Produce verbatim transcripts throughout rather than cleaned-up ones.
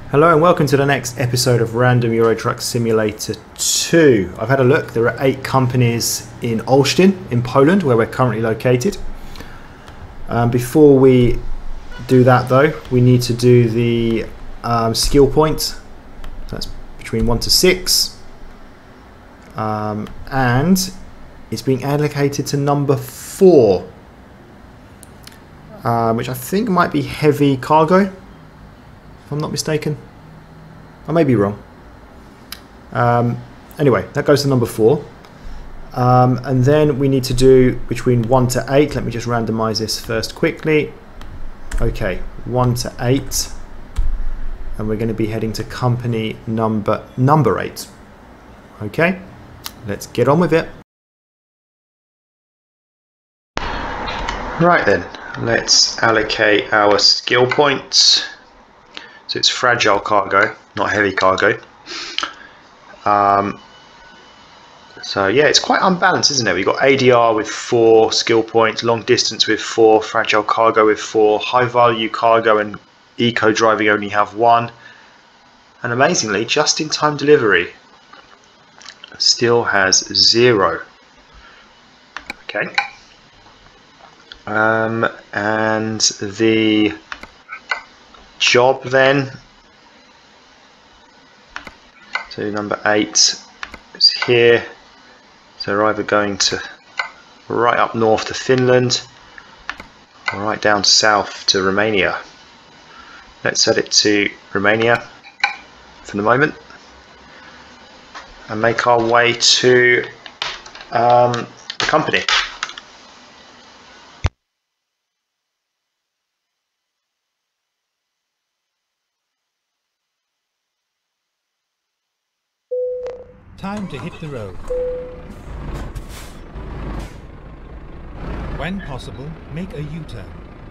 Hello and welcome to the next episode of Random Euro Truck Simulator two. I've had a look, there are eight companies in Olsztyn in Poland where we're currently located. Um, before we do that though, we need to do the um, skill points. That's between one to six. Um, and it's being allocated to number four, um, which I think might be heavy cargo. If I'm not mistaken. I may be wrong. Um, anyway, that goes to number four. Um, and then we need to do between one to eight. Let me just randomize this first quickly. Okay, one to eight. And we're going to be heading to company number number eight. Okay, let's get on with it. Right then, let's allocate our skill points. So it's fragile cargo, not heavy cargo. Um, so yeah, it's quite unbalanced, isn't it? We've got A D R with four skill points, long distance with four, fragile cargo with four, high value cargo and eco driving only have one. And amazingly, just in time delivery still has zero. Okay. Um, and the job then, so number eight is here, so we're either going to right up north to Finland or right down south to Romania. Let's set it to Romania for the moment and make our way to um, the company. Time to hit the road. When possible, make a U-turn.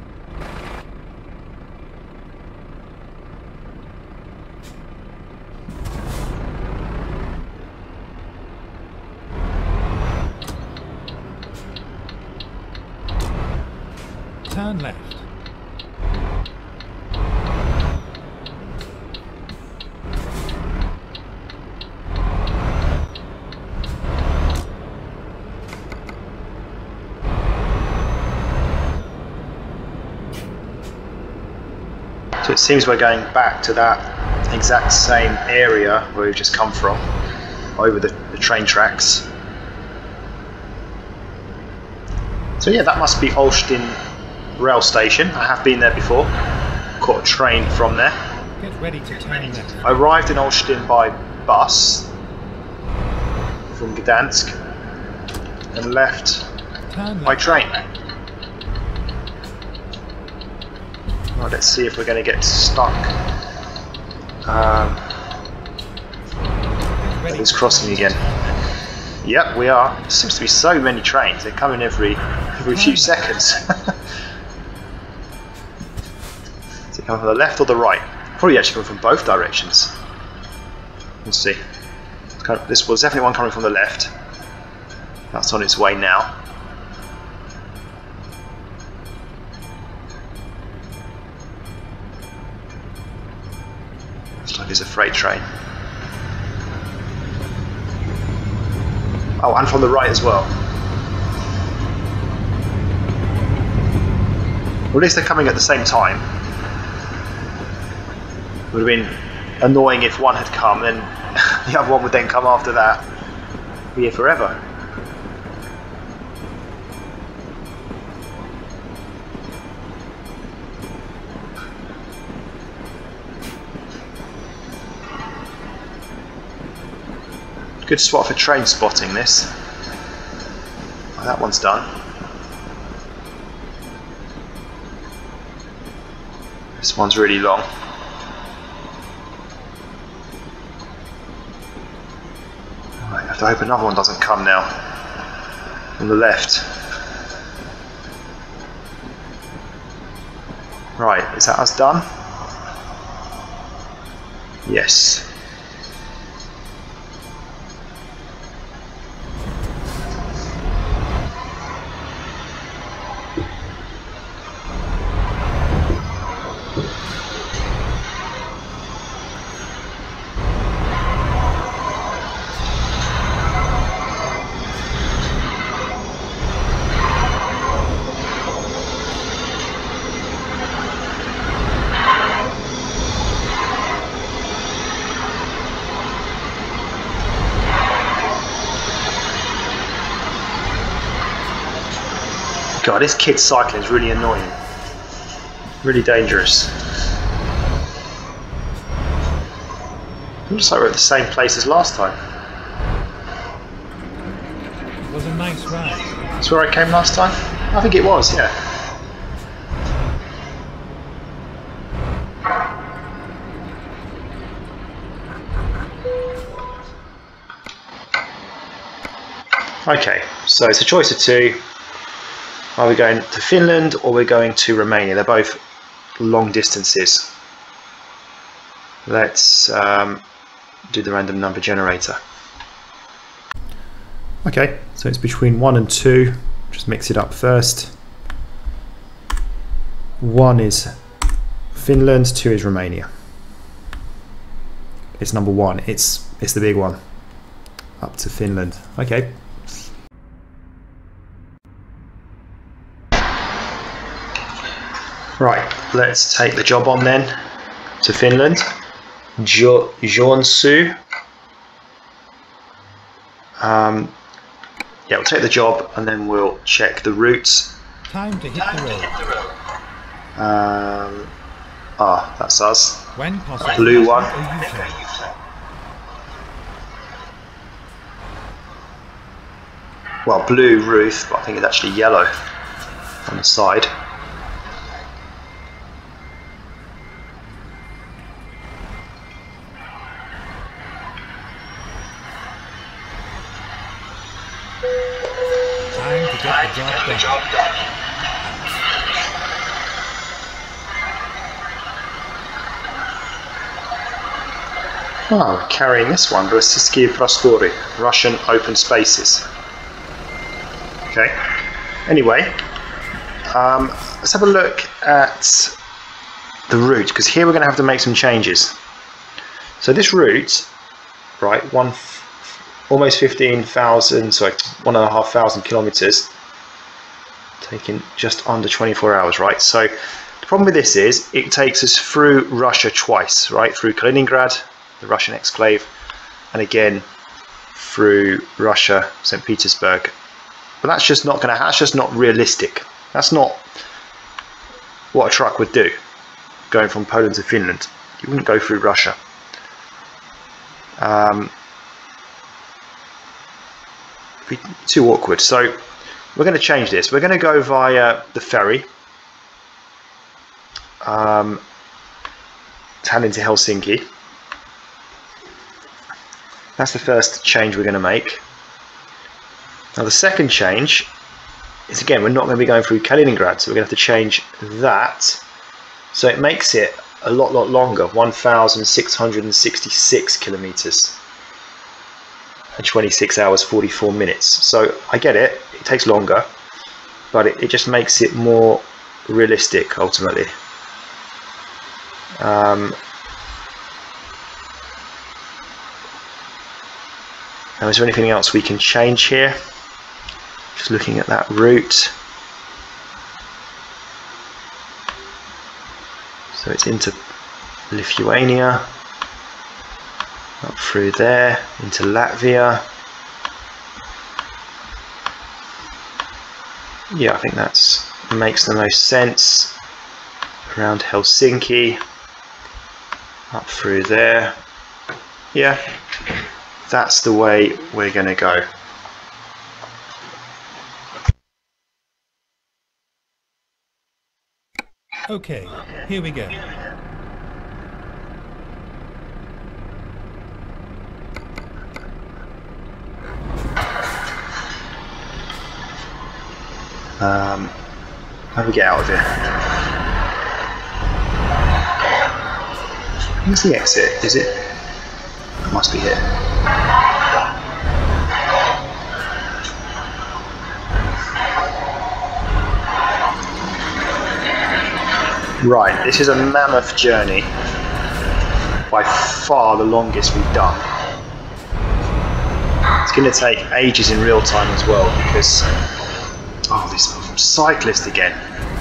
Turn left. So it seems we're going back to that exact same area where we've just come from, over the, the train tracks. So yeah, that must be Olsztyn rail station. I have been there before, caught a train from there. Get ready to turn left. I arrived in Olsztyn by bus from Gdansk and left Turn by left. train. Well, let's see if we're going to get stuck um, at this crossing again. Yep, we are. There seems to be so many trains. They're coming every every few seconds. Is it coming from the left or the right? Probably actually coming from both directions. We'll see. It's kind of, this was definitely one coming from the left. That's on its way now. Looks like it's a freight train. Oh, and from the right as well. Well, at least they're coming at the same time. Would have been annoying if one had come, then the other one would then come after that. Be here forever. Good spot for train spotting, this. Oh, that one's done. This one's really long. I have to hope another one doesn't come now. On the left. Right, is that us done? Yes. God, this kid cycling is really annoying. Really dangerous. Looks like we're at the same place as last time. It was a nice ride. That's where I came last time? I think it was, yeah. Okay, so it's a choice of two. Are we going to Finland or we're going to Romania? They're both long distances. Let's um, do the random number generator. Okay, so it's between one and two. Just mix it up first. One is Finland, two is Romania. It's number one. It's it's the big one. Up to Finland. Okay. Right, let's take the job on then to Finland. Jo Joensuu. Um, yeah, we'll take the job and then we'll check the routes. Time to hit the road. Um, ah, that's us. When possible, Blue one. make a U-turn. Well, blue roof, but I think it's actually yellow on the side. Time to get the job done. Oh, we're carrying this one, Rossiyski Prostory, Russian open spaces. Okay, anyway, um, let's have a look at the route, because here we're going to have to make some changes. So this route, right, one, almost fifteen thousand, sorry, one and a half thousand kilometers, taking just under twenty-four hours, right? So the problem with this is it takes us through Russia twice, right? Through Kaliningrad, the Russian exclave, and again through Russia, Saint Petersburg. But that's just not going to. That's just not realistic. That's not what a truck would do. Going from Poland to Finland, you wouldn't go through Russia. Um, be too awkward. So we're going to change this. We're going to go via the ferry, um, Tallinn to Helsinki. That's the first change we're going to make. Now the second change is, again, we're not going to be going through Kaliningrad, so we're going to have to change that. So it makes it a lot, lot longer, one thousand six hundred sixty-six kilometers and twenty-six hours, forty-four minutes. So I get it, it takes longer, but it, it just makes it more realistic ultimately. Um, now, is there anything else we can change here? Just looking at that route. So it's into Lithuania, up through there, into Latvia. Yeah, I think that's makes the most sense. Around Helsinki, up through there. Yeah, that's the way we're going to go. Okay, here we go. Um, how do we get out of here? Where's the exit? Is it? It must be here. Right, this is a mammoth journey, by far the longest we've done. It's going to take ages in real time as well, because, oh, this cyclist again.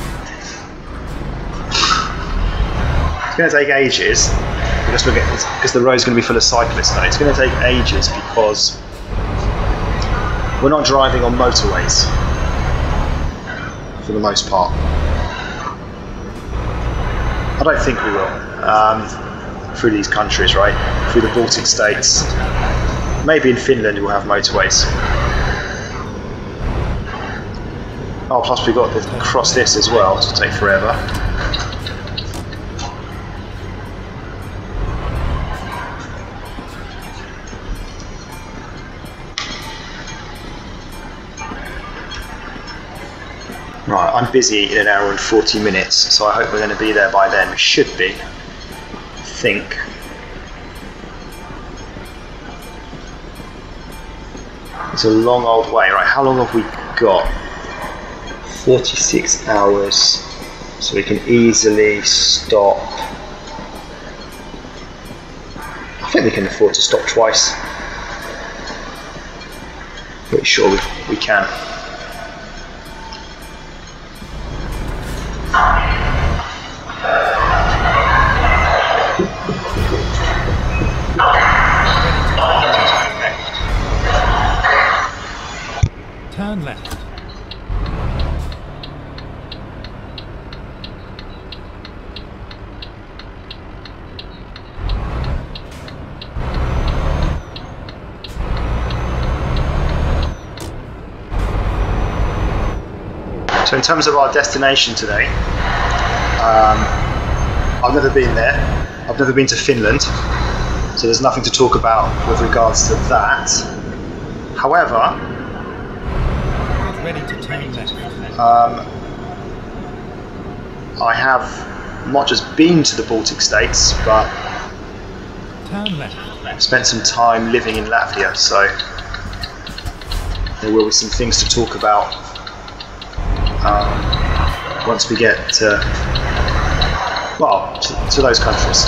It's going to take ages, because, we're getting, because the road's going to be full of cyclists now. It's going to take ages because we're not driving on motorways. for the most part. I don't think we will. Um, through these countries, right? Through the Baltic states. Maybe in Finland we'll have motorways. Oh, plus we've got to cross this as well, which will take forever. Right, I'm busy in an hour and forty minutes, so I hope we're going to be there by then. We should be, I think. It's a long old way. Right, how long have we got? forty-six hours, so we can easily stop. I think we can afford to stop twice. Pretty sure we, we can. Turn left. So in terms of our destination today, um, I've never been there. I've never been to Finland, so there's nothing to talk about with regards to that. However, Ready to turn left. um, I have not just been to the Baltic states, but Turn left. spent some time living in Latvia, so there will be some things to talk about um, once we get to, well, to, to those countries.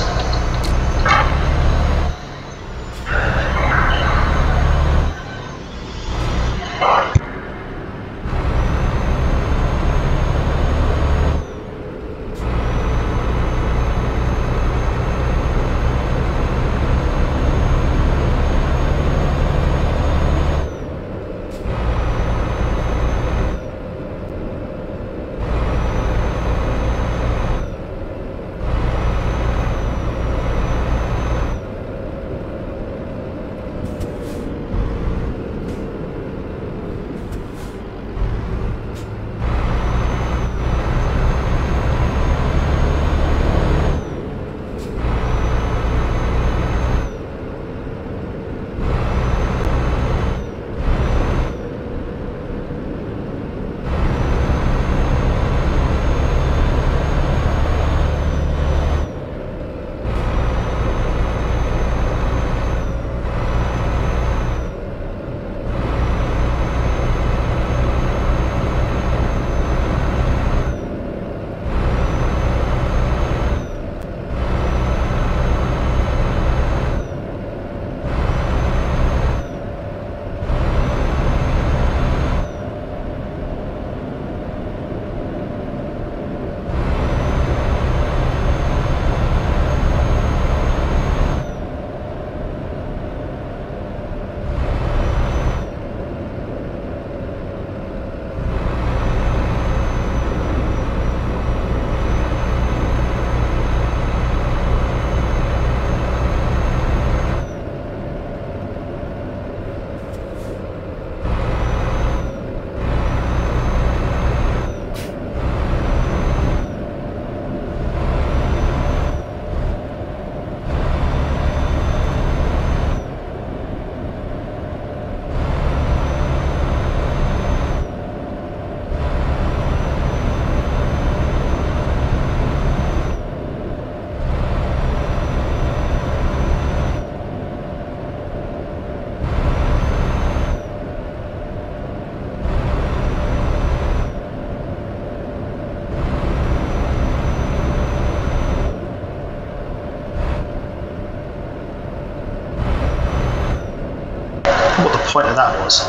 What the point of that was.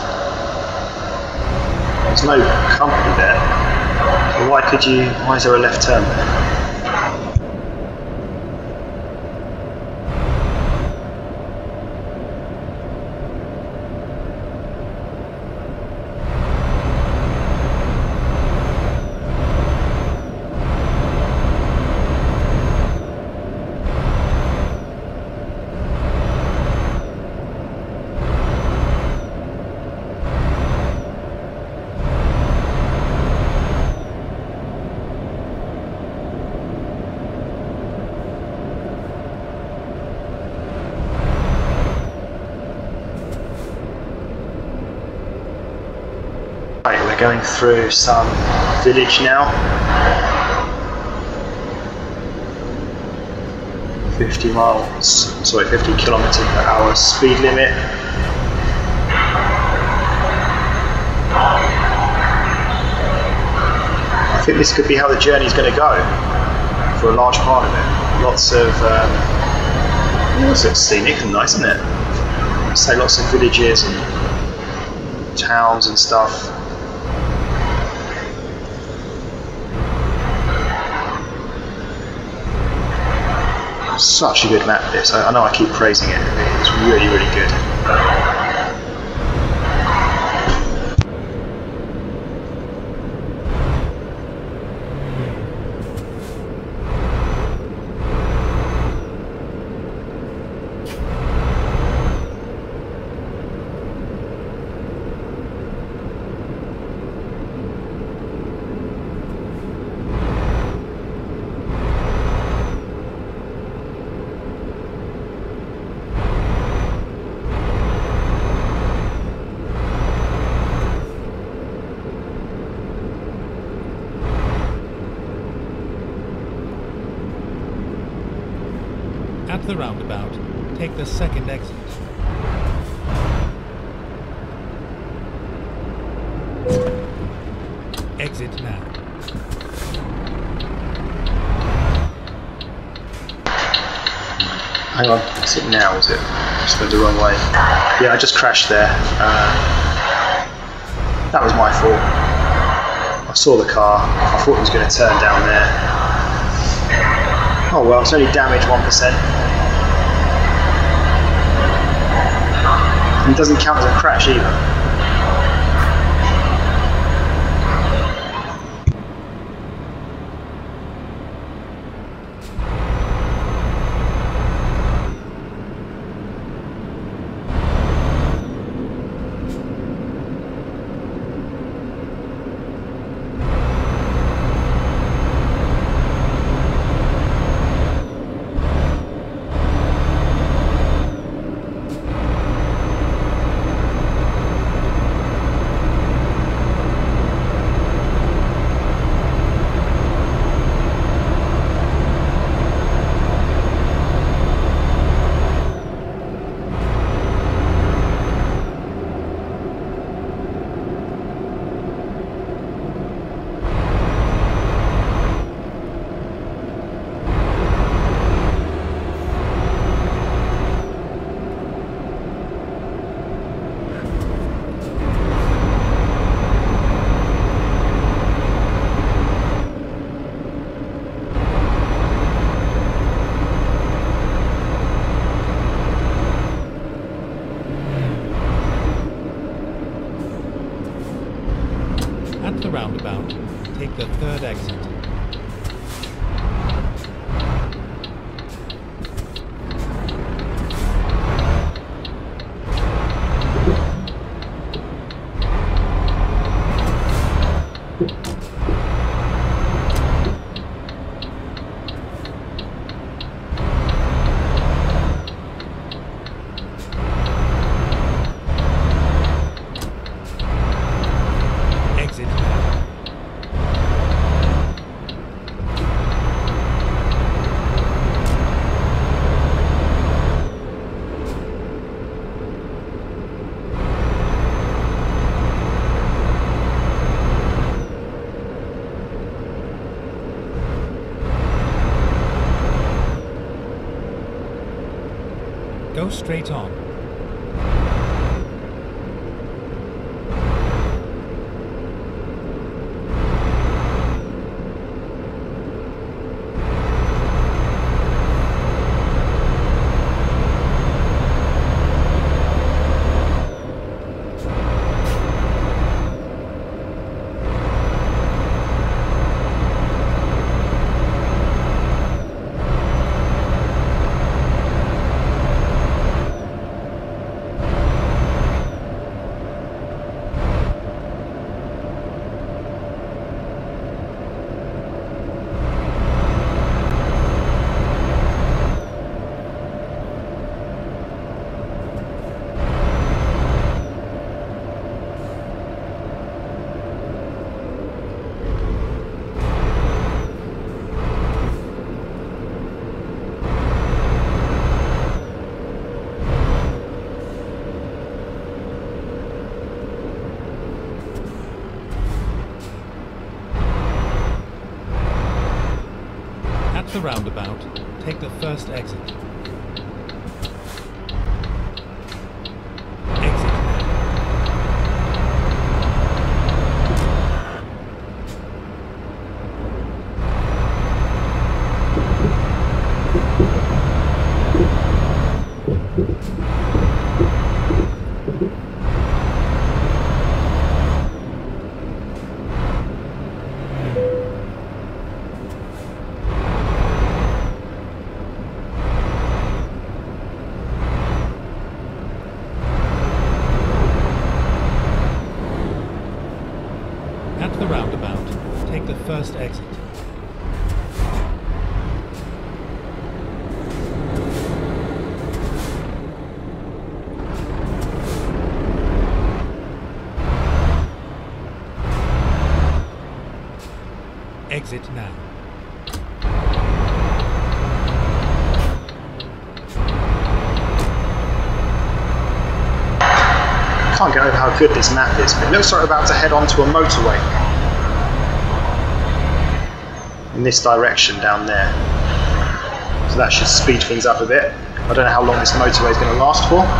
There's no company there. So why could you, why is there a left turn there? going through some village now. fifty miles, sorry, fifty kilometers per hour speed limit. I think this could be how the journey is going to go for a large part of it. Lots of, um, lots of scenic and nice, isn't it? I'd say lots of villages and towns and stuff. Such a good map this. I, I know I keep praising it. It's really, really good. At the roundabout, take the second exit. Exit now. Hang on, is it now, is it? Just went the wrong way. Yeah, I just crashed there. Uh, that was my fault. I saw the car, I thought it was going to turn down there. Oh well, it's only damage one percent. And it doesn't count as a crash either. At the roundabout, take the third exit. Go straight on. the roundabout, take the first exit. Exit now. At the roundabout, take the first exit. Exit now. Can't get over how good this map is, but it looks like we're about to head onto a motorway in this direction down there. So that should speed things up a bit. I don't know how long this motorway is going to last for.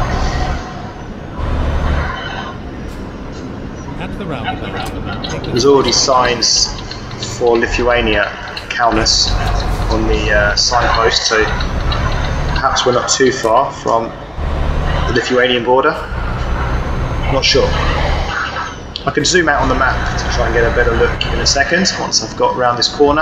At the roundabout, take the There's already signs for Lithuania, Kaunas, on the uh, signpost, so perhaps we're not too far from the Lithuanian border. Not sure. I can zoom out on the map to try and get a better look in a second once I've got around this corner.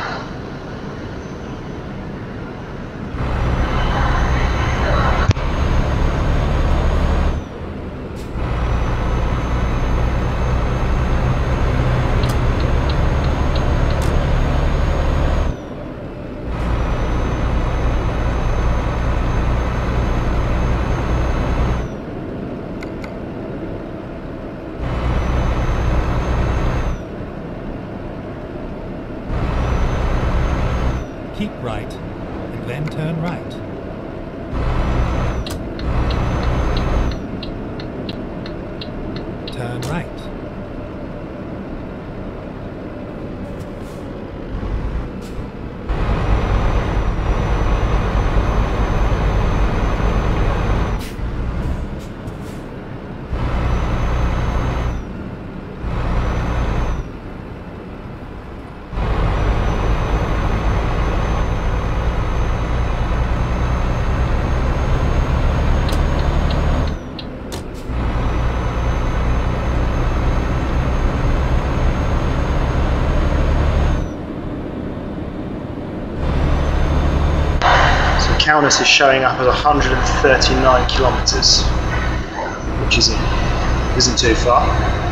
keep right, and then turn right. Turn right. Kaunas is showing up as one hundred thirty-nine kilometres, which isn't isn't too far.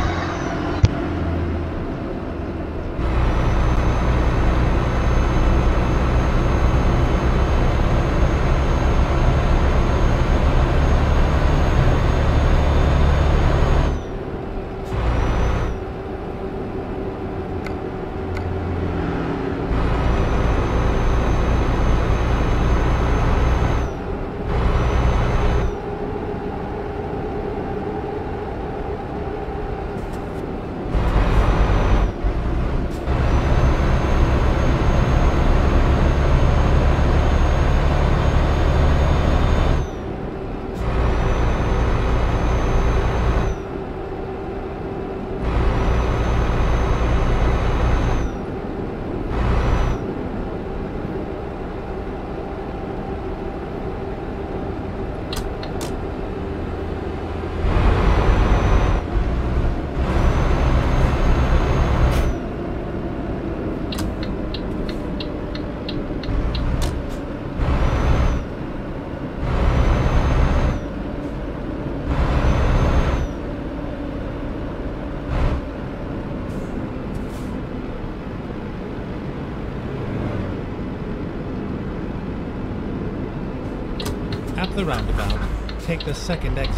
At the roundabout, take the second exit.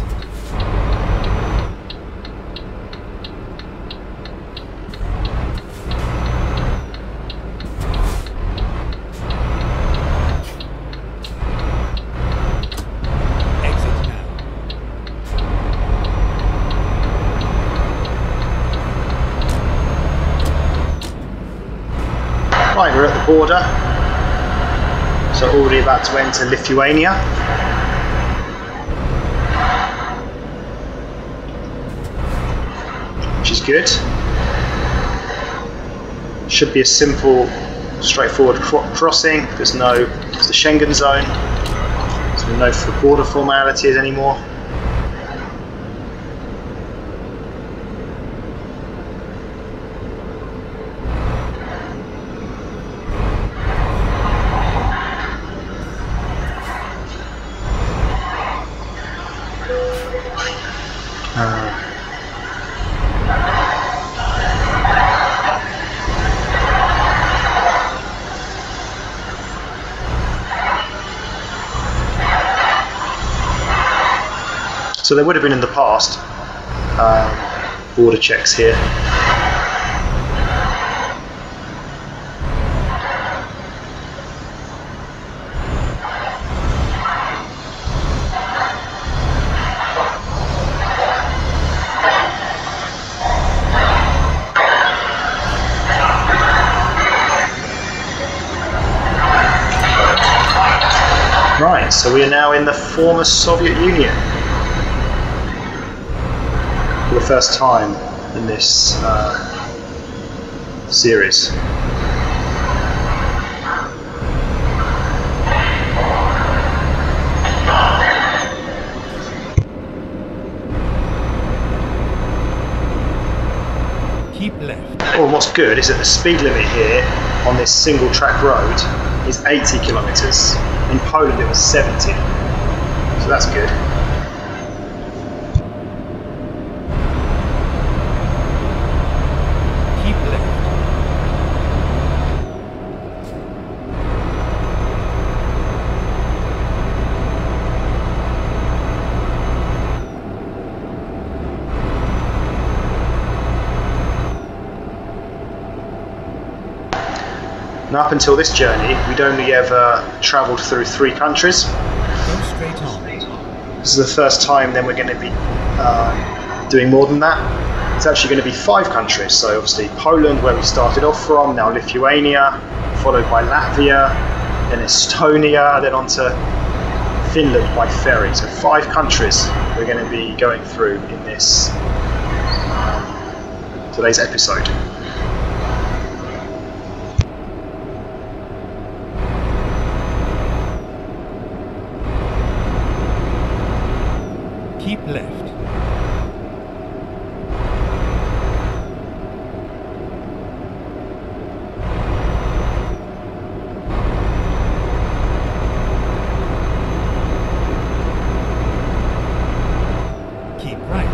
Exit now. Right, we're at the border. So already about to enter Lithuania. Which is good. Should be a simple, straightforward cro crossing. There's no, it's the Schengen zone, so no border formalities anymore. Uh, So there would have been in the past um, border checks here. Right, so we are now in the former Soviet Union. For the first time in this uh, series. Keep left. Oh, what's good is that the speed limit here on this single track road is eighty kilometers. In Poland it was seventy, so that's good. And up until this journey, we'd only ever travelled through three countries. Go straight on. This is the first time then we're going to be uh, doing more than that. It's actually going to be five countries. So obviously Poland, where we started off from, now Lithuania, followed by Latvia, then Estonia, then on to Finland by ferry. So five countries we're going to be going through in this um, today's episode. Keep left. Keep right.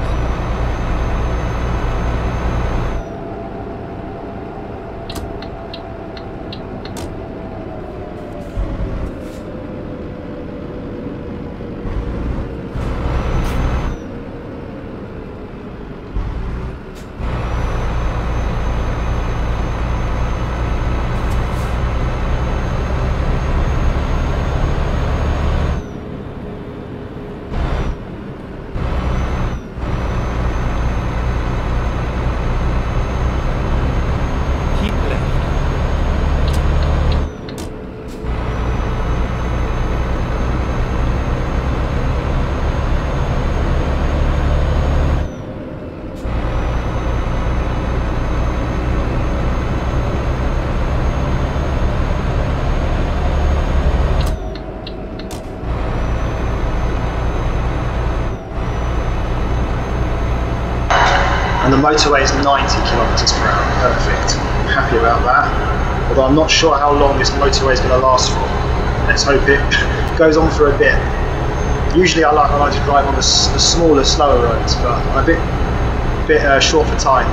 And the motorway is ninety kilometers per hour. Perfect. I'm happy about that. Although I'm not sure how long this motorway is going to last for. Let's hope it goes on for a bit. Usually I like, I like to drive on the, the smaller, slower roads, but I'm a bit, bit uh, short for time.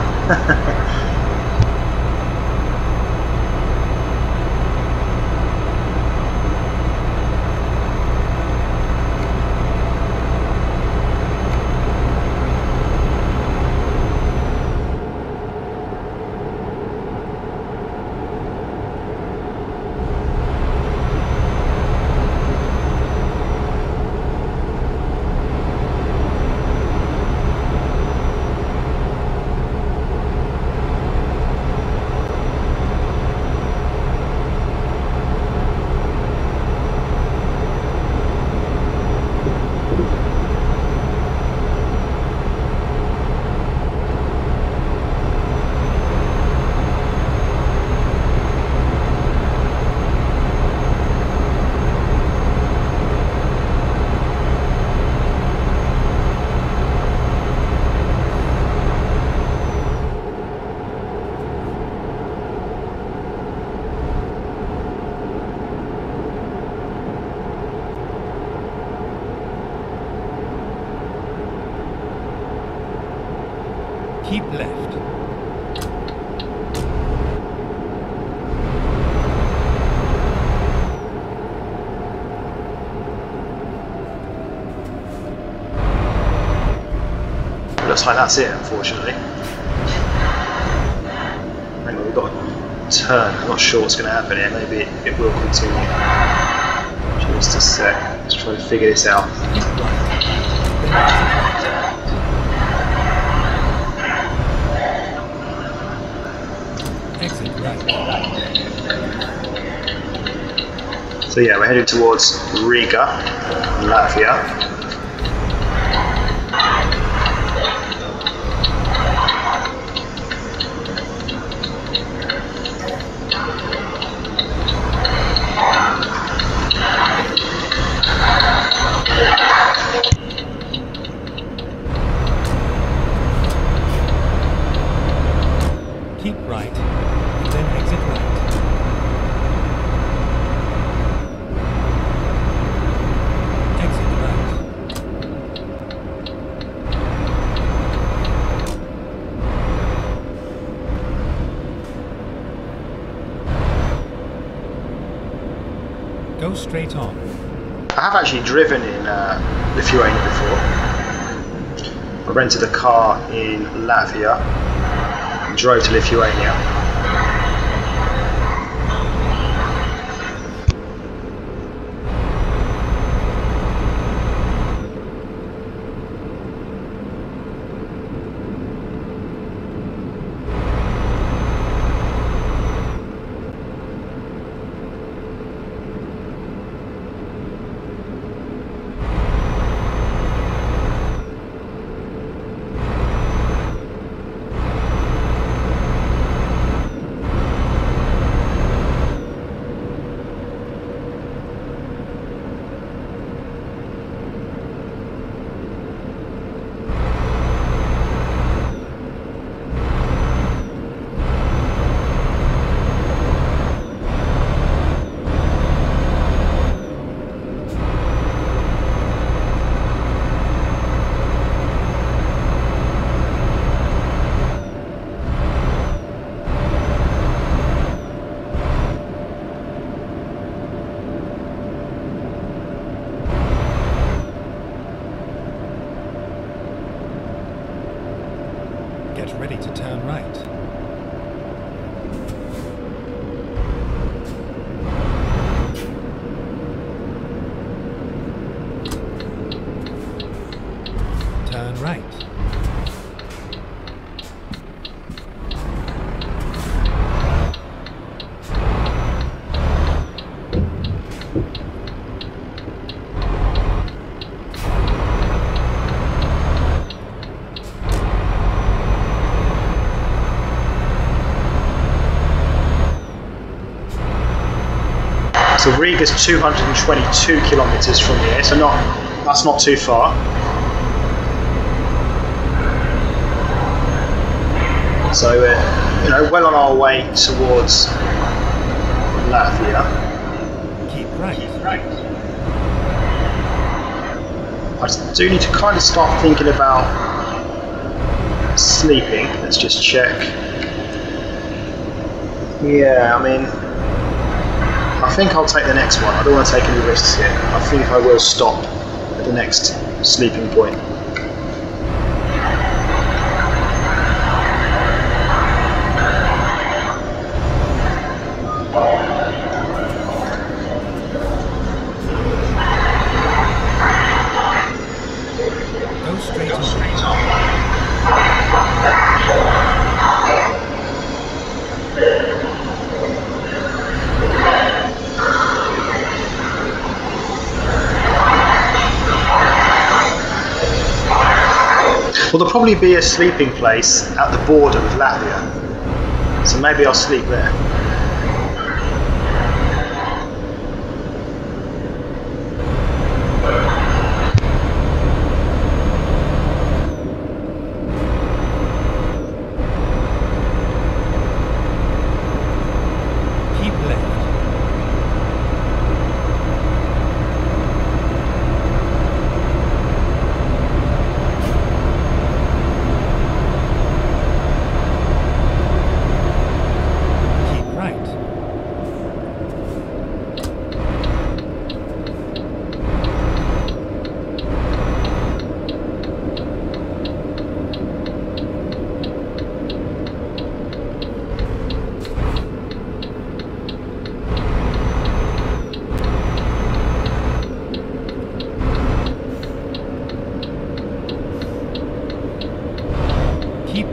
Keep left. Looks like that's it, unfortunately. Hang on, we've got to turn. I'm not sure what's going to happen here. Maybe it, it will continue. Just a sec. Let's try to figure this out. Exit right. So yeah, we're heading towards Riga, Latvia. Keep right, then exit right. Exit right. Go straight on. I have actually driven in uh, Lithuania before. I rented a car in Latvia and drove to Lithuania. Get ready to turn right. Turn right. So Riga's two hundred twenty-two kilometres from here, so not that's not too far. So we're you know well on our way towards Latvia. Keep right. Keep right. I do need to kind of start thinking about sleeping. Let's just check. Yeah, I mean. I think I'll take the next one. I don't want to take any risks here. I think I will stop at the next sleeping point. Go straight on. Well, there'll probably be a sleeping place at the border with Latvia, so maybe I'll sleep there. Keep left.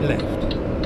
left.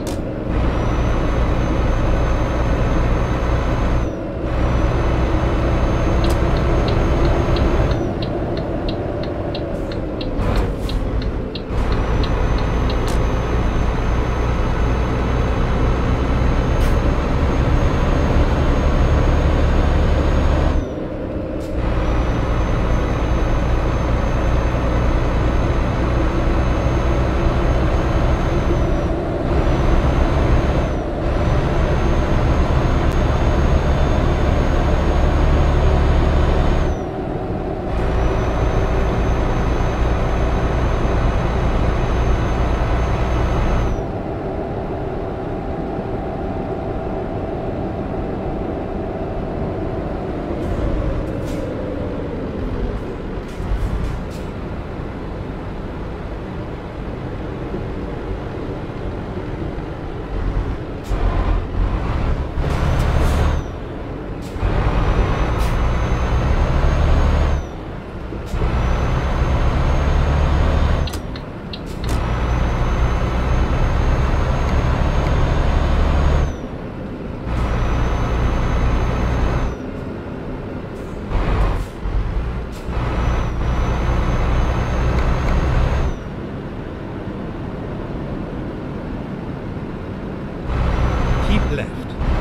Keep left.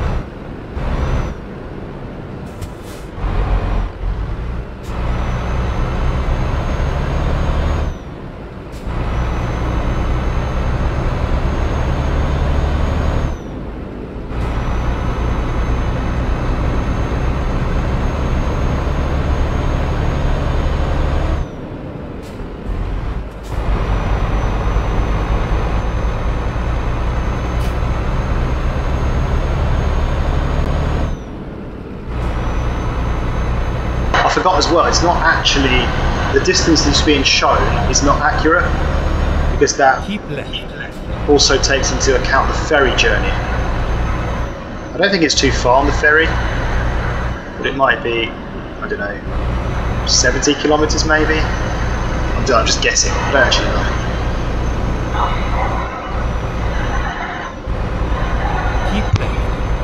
I forgot as well, it's not actually, the distance that's being shown is not accurate, because that Keep left. also takes into account the ferry journey. I don't think it's too far on the ferry, but it might be, I don't know, seventy kilometres maybe? I'm just guessing, I don't actually know. Keep left.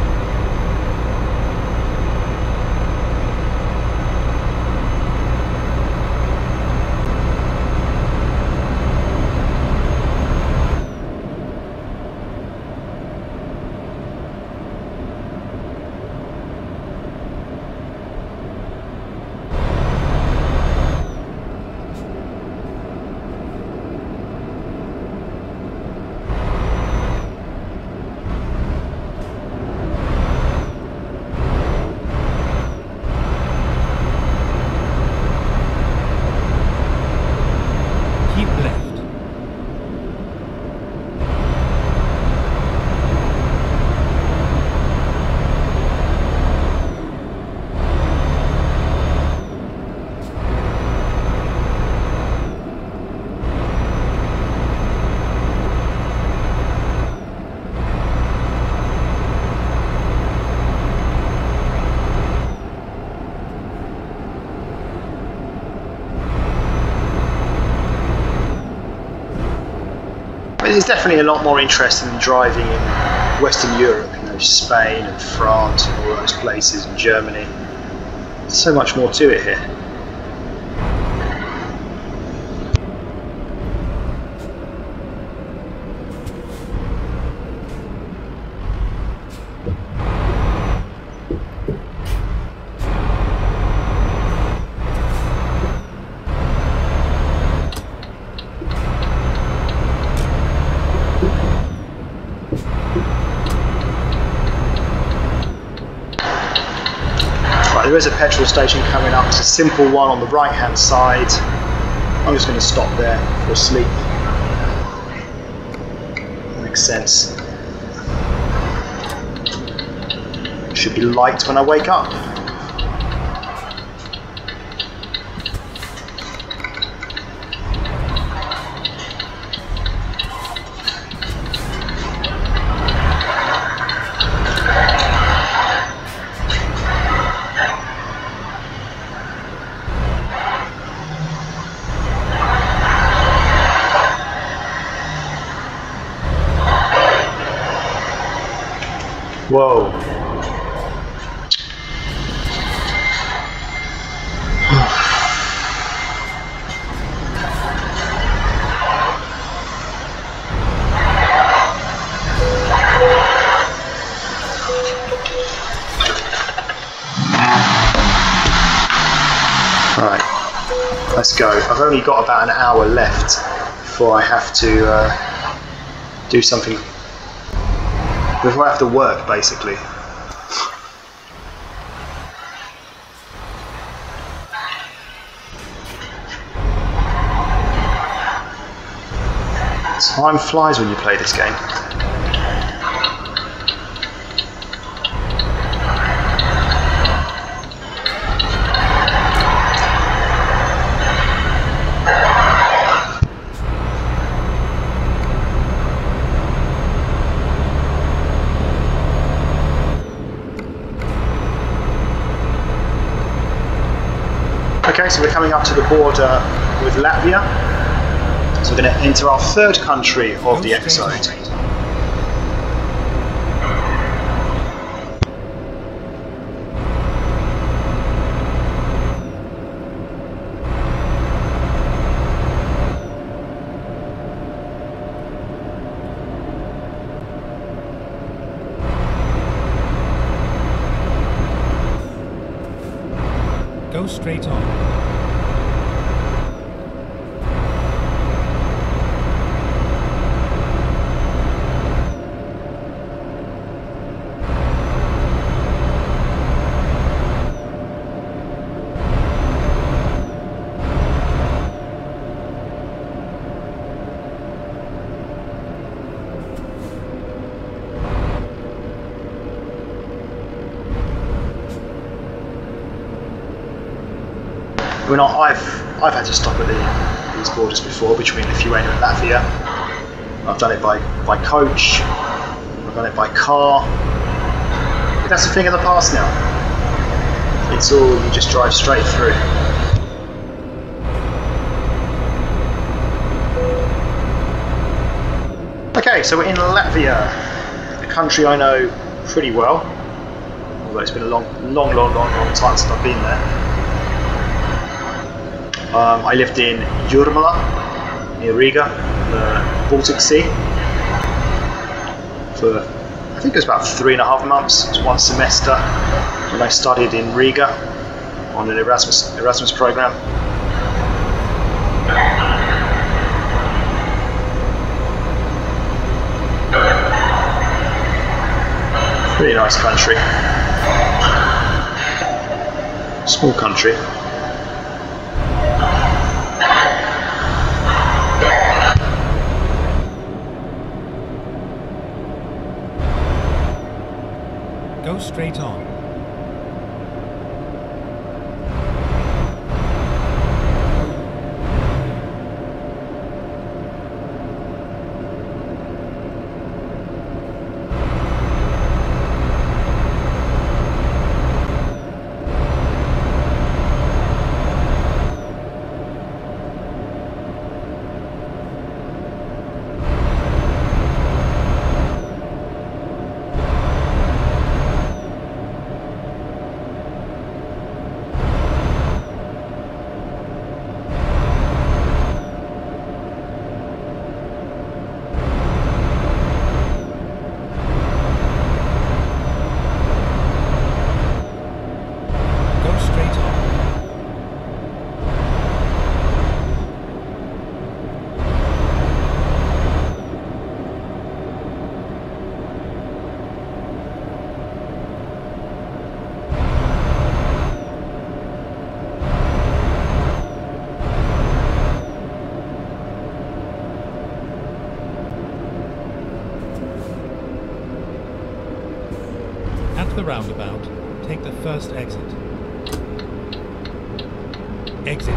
Keep left. It's definitely a lot more interesting than driving in Western Europe, you know, Spain and France and all those places, and Germany. There's so much more to it here. There is a petrol station coming up. It's a simple one on the right hand side. I'm just going to stop there for sleep. Makes sense. It should be light when I wake up. Whoa. Right, let's go. I've only got about an hour left before I have to uh, do something, before I have to work, basically. Time flies when you play this game. Okay, so we're coming up to the border with Latvia. So we're going to enter our third country of the episode. Go straight on. I mean, I've I've had to stop at the, these borders before between Lithuania and Latvia. I've done it by by coach. I've done it by car. But that's a thing of the past now. It's all, you just drive straight through. Okay, so we're in Latvia, a country I know pretty well. Although it's been a long, long, long, long, long time since I've been there. Um, I lived in Jurmala, near Riga, the Baltic Sea, for I think it was about three and a half months. It was one semester when I studied in Riga on an Erasmus Erasmus program. Really nice country, small country. Go straight on. At the roundabout, take the first exit. Exit.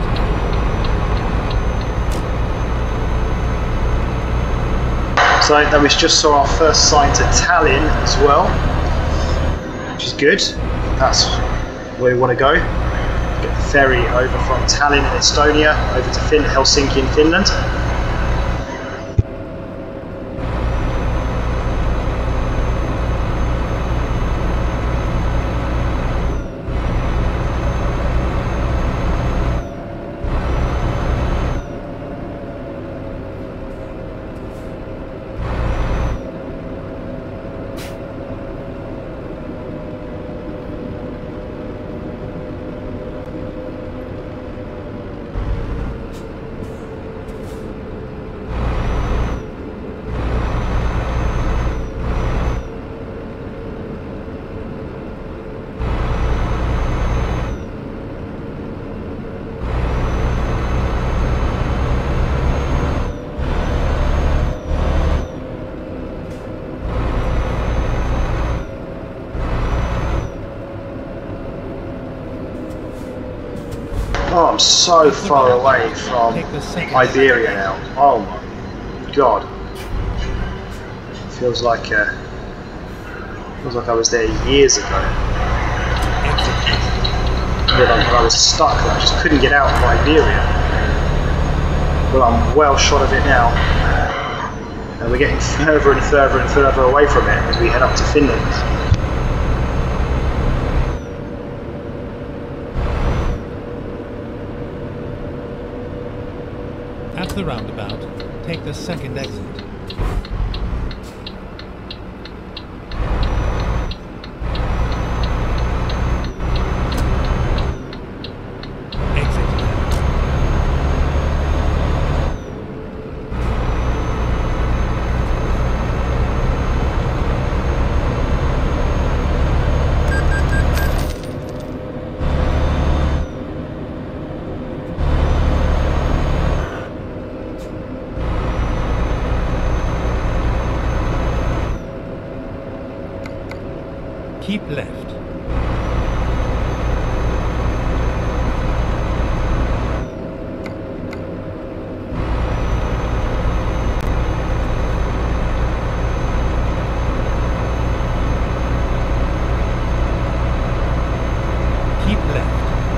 So then we just saw our first sign to Tallinn as well, which is good. That's where we want to go. Get the ferry over from Tallinn in Estonia over to fin Helsinki in Finland. so far away from Iberia now. Oh my god. Feels like uh, feels like I was there years ago. But I, I was stuck, I just couldn't get out of Iberia. Well, I'm well shot of it now. And we're getting further and further and further away from it as we head up to Finland. At the roundabout, take the second exit. Keep left. Keep left.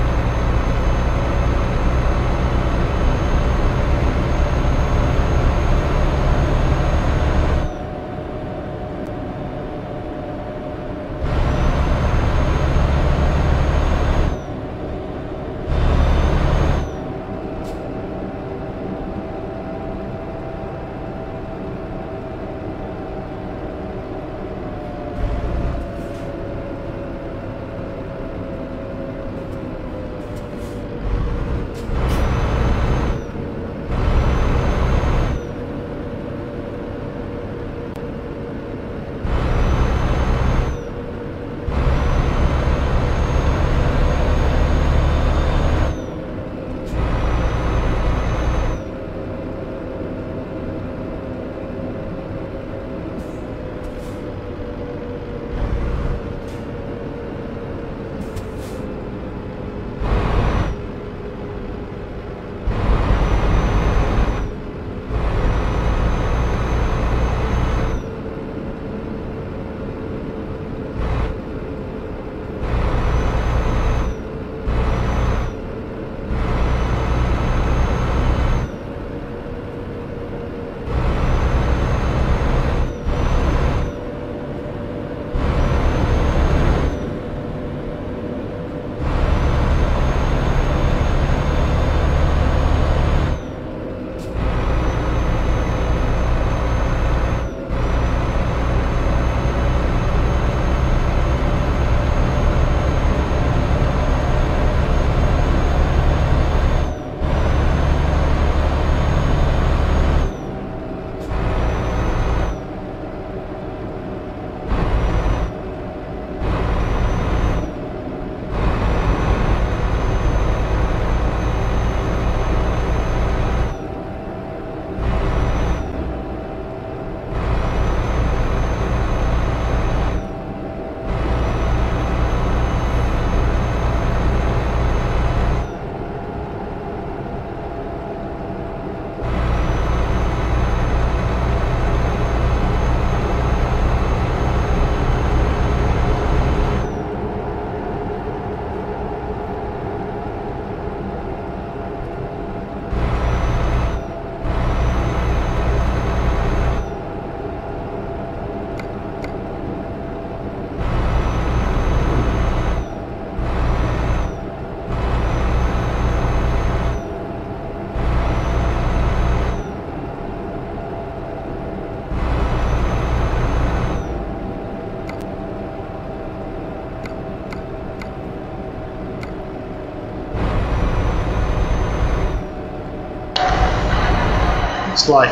Looks like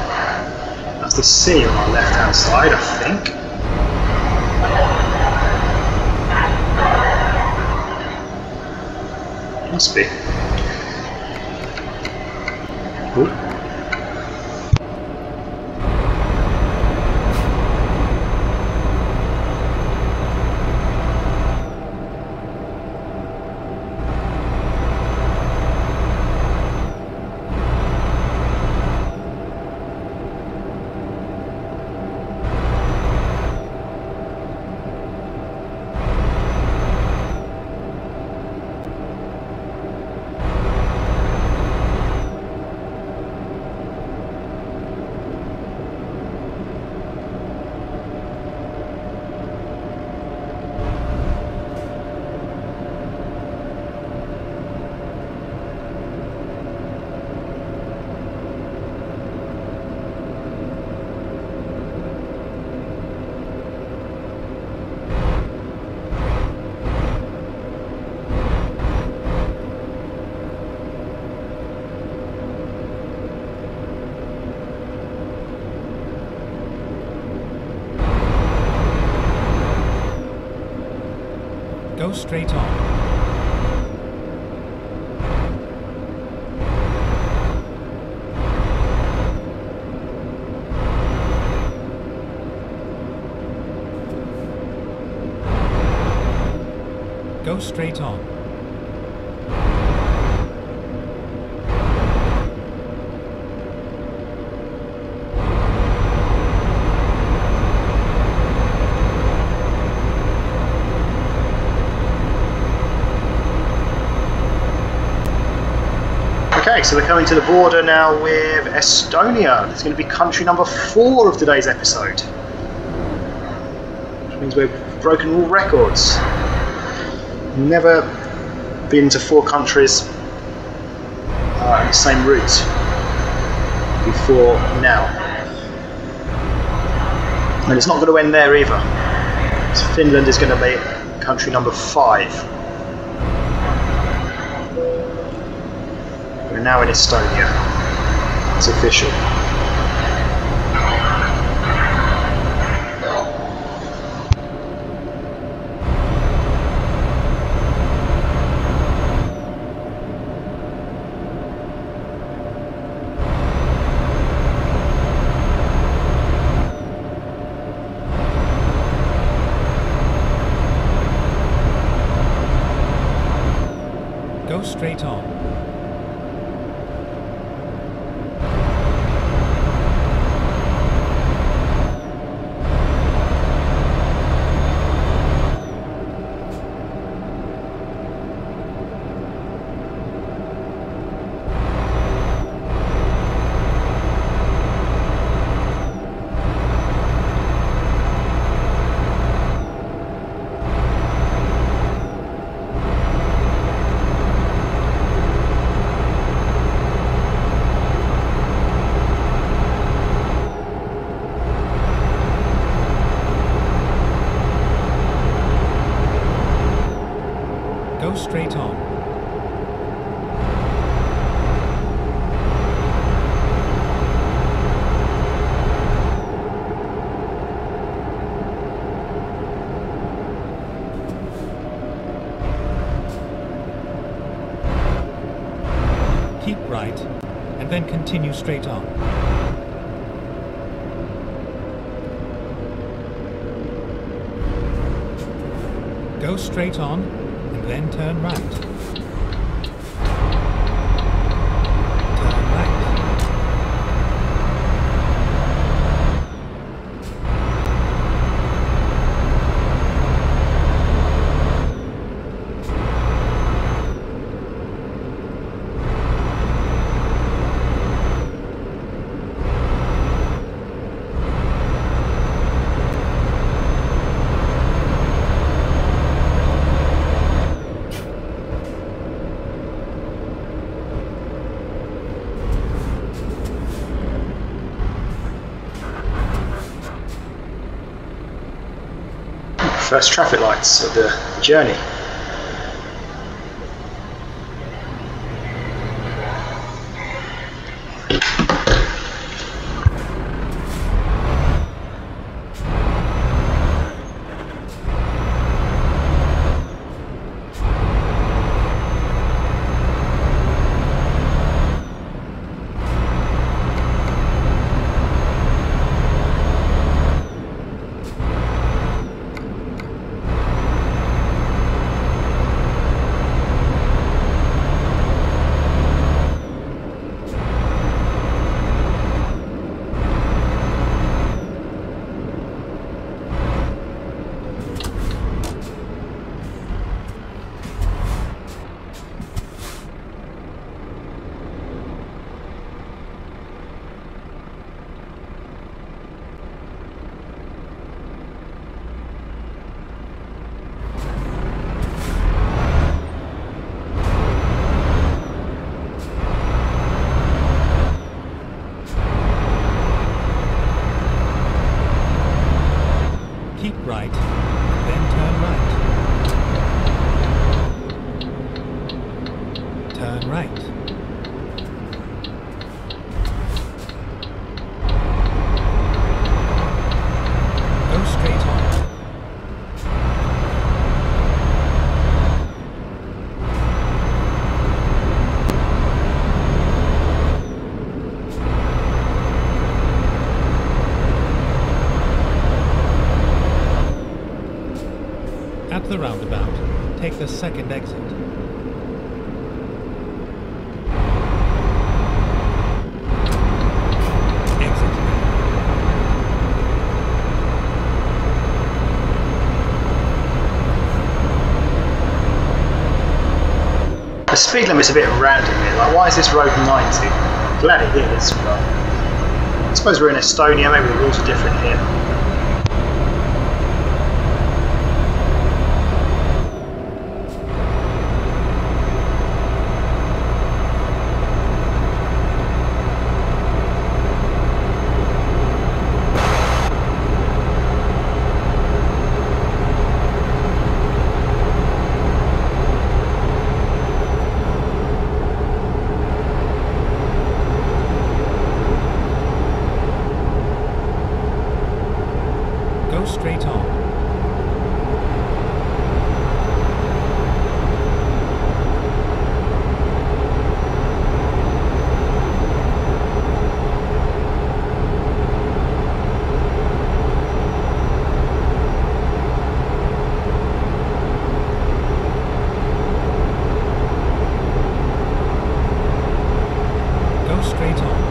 that's the sea on our left hand side, I think. Must be. Ooh. Go straight on. Go straight on. Okay, so we're coming to the border now with Estonia. It's going to be country number four of today's episode, which means we've broken all records. Never been to four countries uh, on the same route before now, and it's not going to end there either. So Finland is going to be country number five. We're now in Estonia. It's official. Go straight on. Go straight on. Keep right, and then continue straight on. Go straight on, and then turn right. Turn right. First traffic lights of the journey. the roundabout, take the second exit. Exit. The speed limit's a bit random here. Like, why is this road ninety? Glad it is, but I suppose we're in Estonia. Maybe the rules are different here. Go straight on. Go straight on.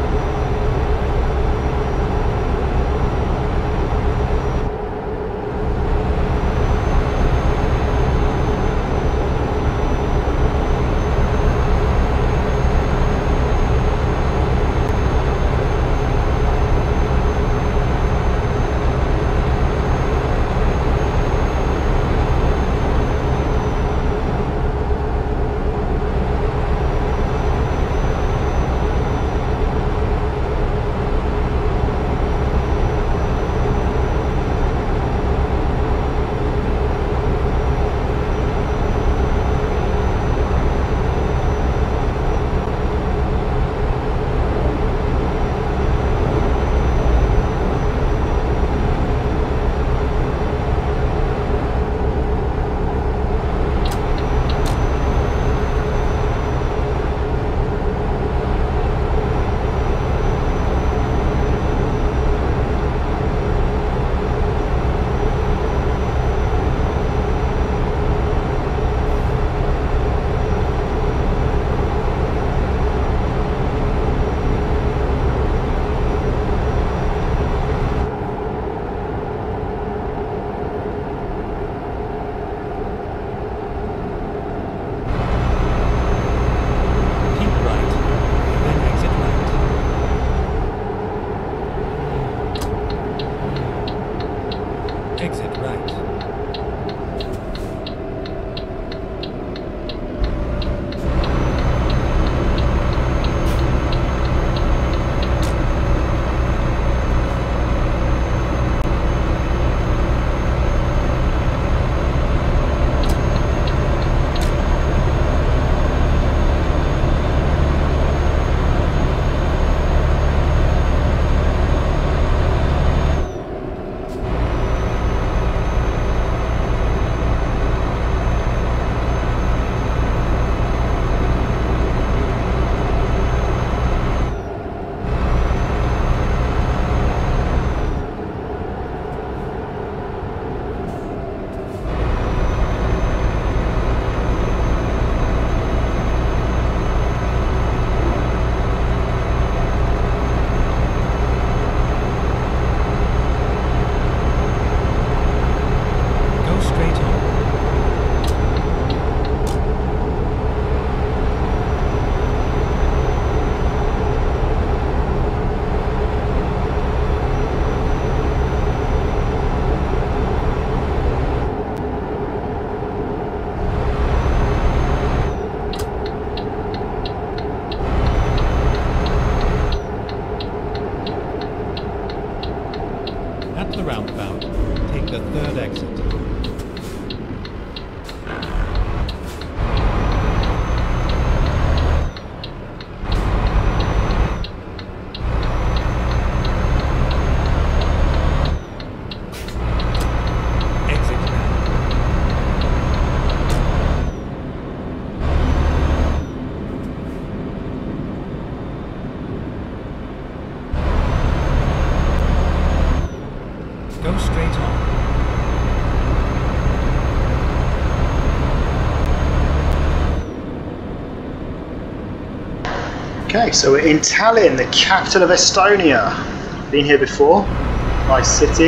Okay, so we're in Tallinn, the capital of Estonia. Been here before. Nice city.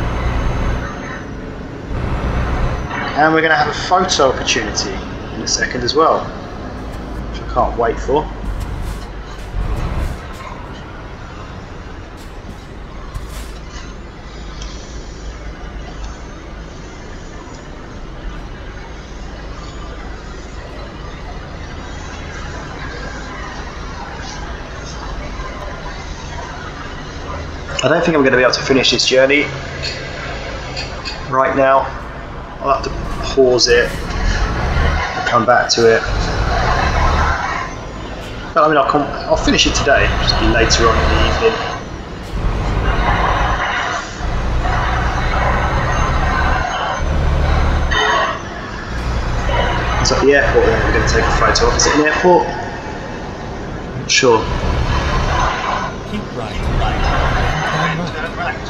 And we're going to have a photo opportunity in a second as well, which I can't wait for. I don't think I'm going to be able to finish this journey right now. I'll have to pause it and come back to it. But I mean, I'll, come, I'll finish it today, just be later on in the evening. It's at the airport then we're going to take a photo of. Is it an airport? Not sure. Keep right. Turn right. Turn right.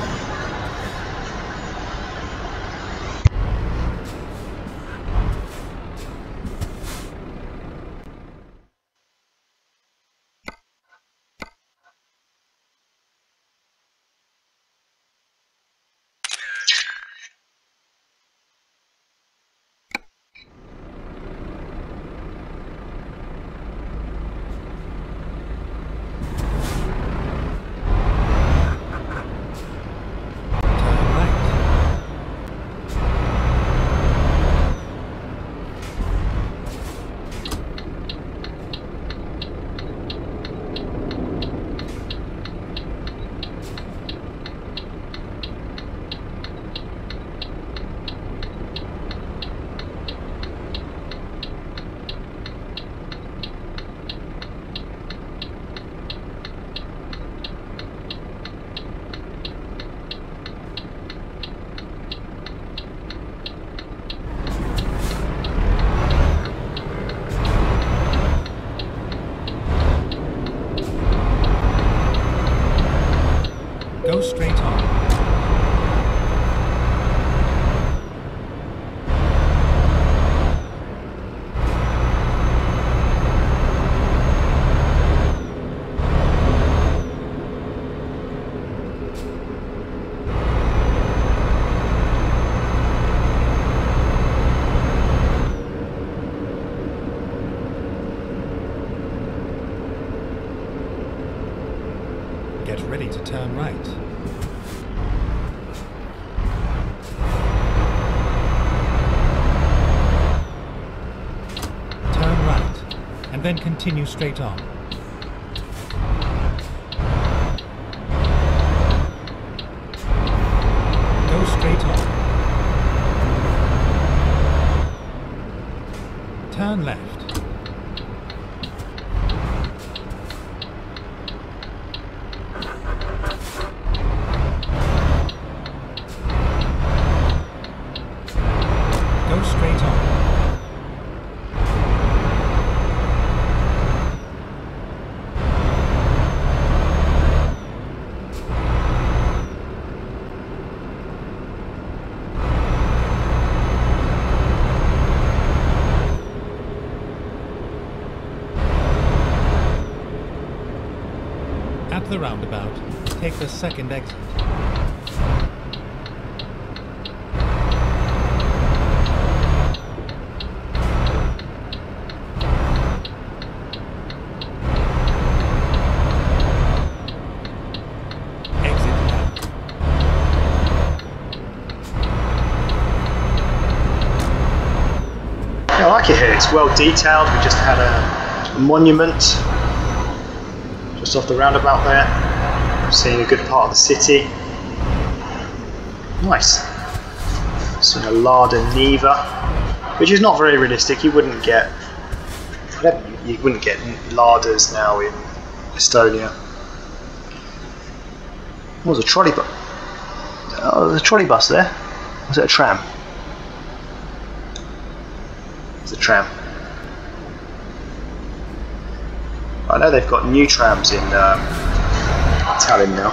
Go straight on. Get ready to turn right. Turn right, and then continue straight on. Go straight on. Turn left. Go straight on. At the roundabout, take the second exit. Yeah, I like it here, it's well detailed. We just had a, a monument just off the roundabout there, seeing a good part of the city. Nice. Seeing a Larder Neva, which is not very realistic. You wouldn't get, you wouldn't get larders now in Estonia. What was a trolley bus? Oh, there's a trolley bus there. Was it a tram? It's a tram. I know they've got new trams in um, Tallinn now.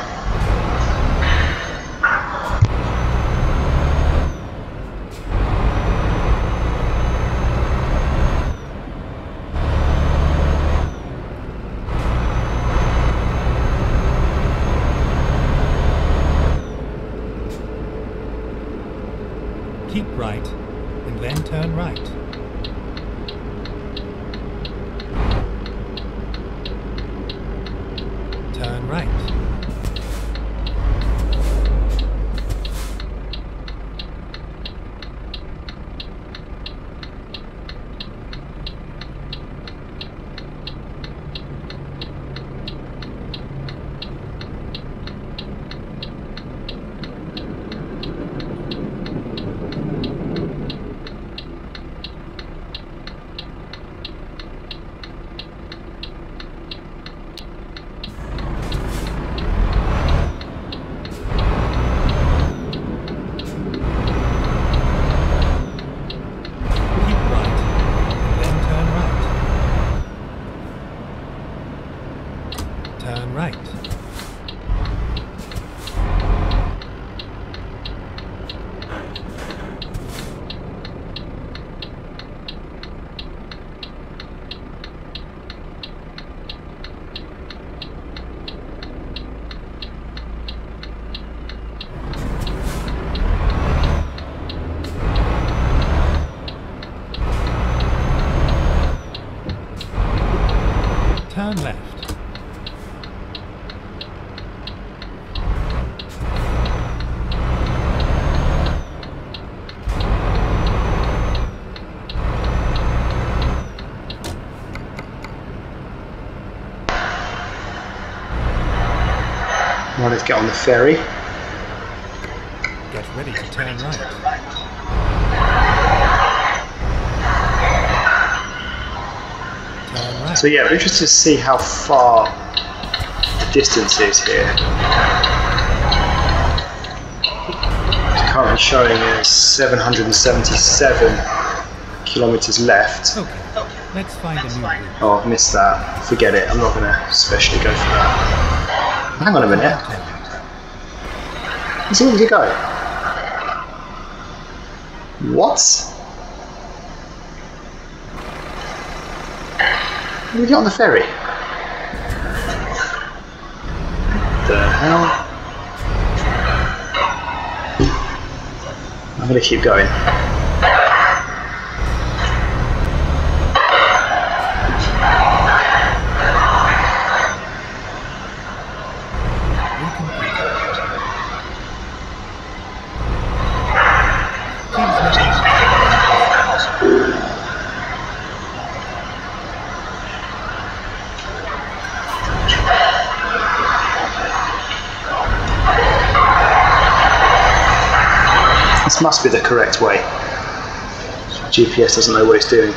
Keep right, and then turn right. Turn right. Turn right. Turn left. Now let's get on the ferry. Get ready to turn right. Turn right. So yeah, we're interested to see how far the distance is here. It's currently showing us seven hundred seventy-seven kilometers left. Okay, let's find a new route. Oh, I've missed that. Forget it. I'm not going to especially go for that. Hang on a minute. Let's see where you go. What? How did we get on the ferry? What the hell? I'm going to keep going. This must be the correct way. G P S doesn't know what it's doing.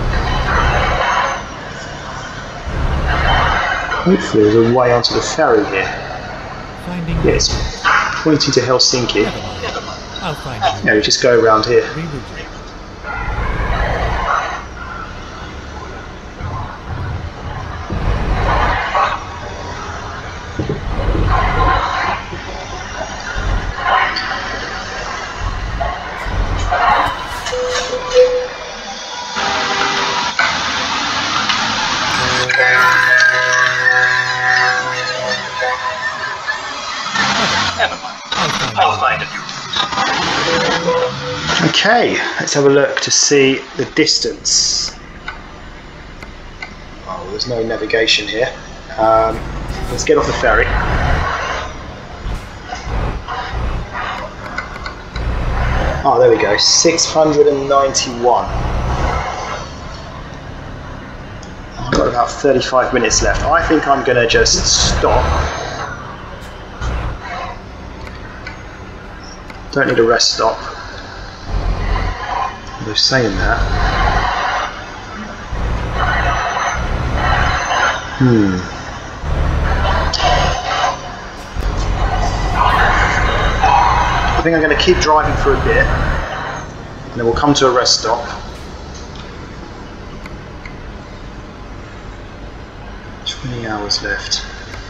Hopefully there's a way onto the ferry here. Finding Yeah, it's pointing to Helsinki. I'll find you. Yeah, we just go around here. Rerouting. I'll find it. Okay, let's have a look to see the distance. Oh, there's no navigation here. Um, let's get off the ferry. Oh, there we go, six hundred ninety-one. I've got about thirty-five minutes left. I think I'm going to just stop. Don't need a rest stop. They're saying that. Hmm. I think I'm going to keep driving for a bit, and then we'll come to a rest stop. twenty hours left.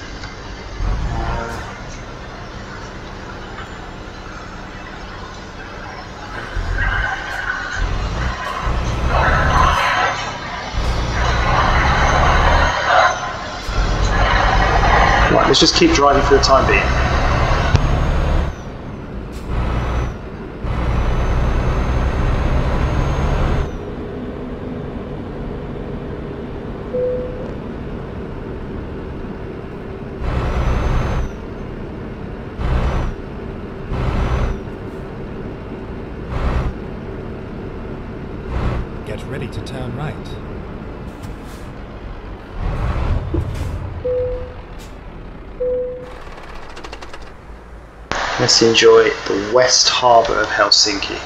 Right, let's just keep driving for the time being. ready to turn right. Let's enjoy the West Harbour of Helsinki.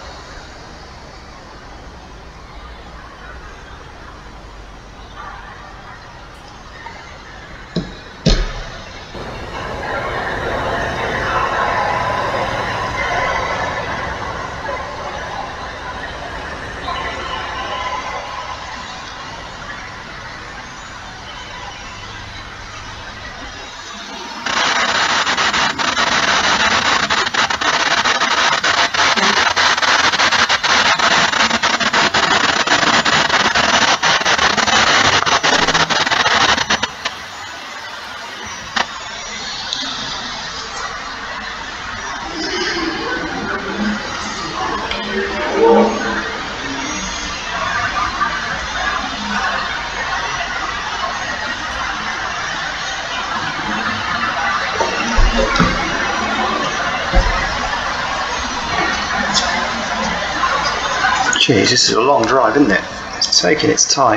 Jeez, this is a long drive, isn't it? It's taking its time.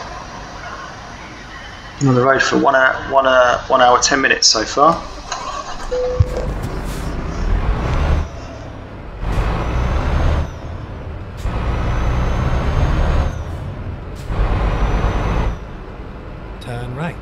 I'm on the road for one hour, one hour, one hour, ten minutes so far. Turn right.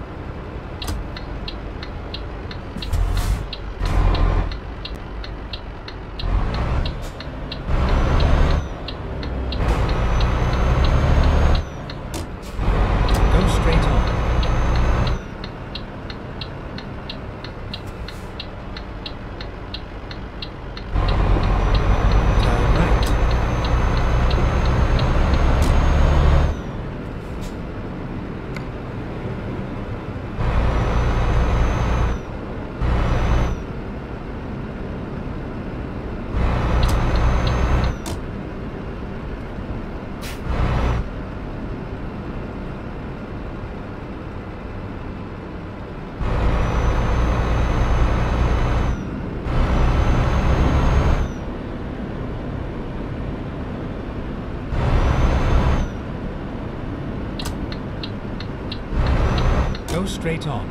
Go straight on.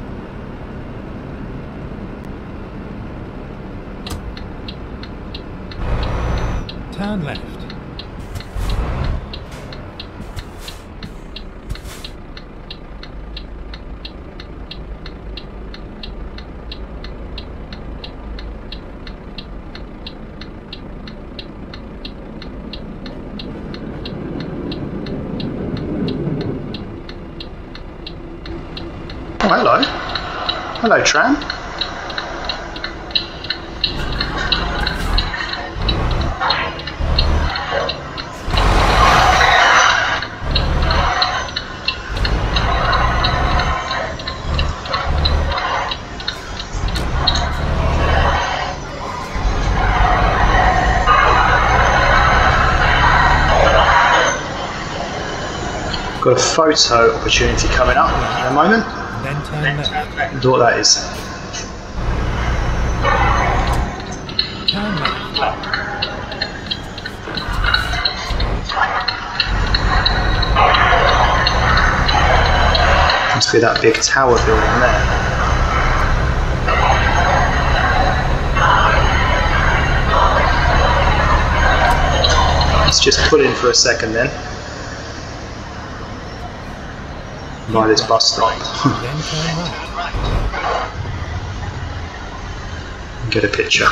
Turn left. Oh, hello. Hello, tram. Got a photo opportunity coming up in a moment. Then turn left. I wonder what that is. Turn left. Must be that big tower building there. Let's just pull in for a second then. By this bus stop. Then turn right. Get a picture.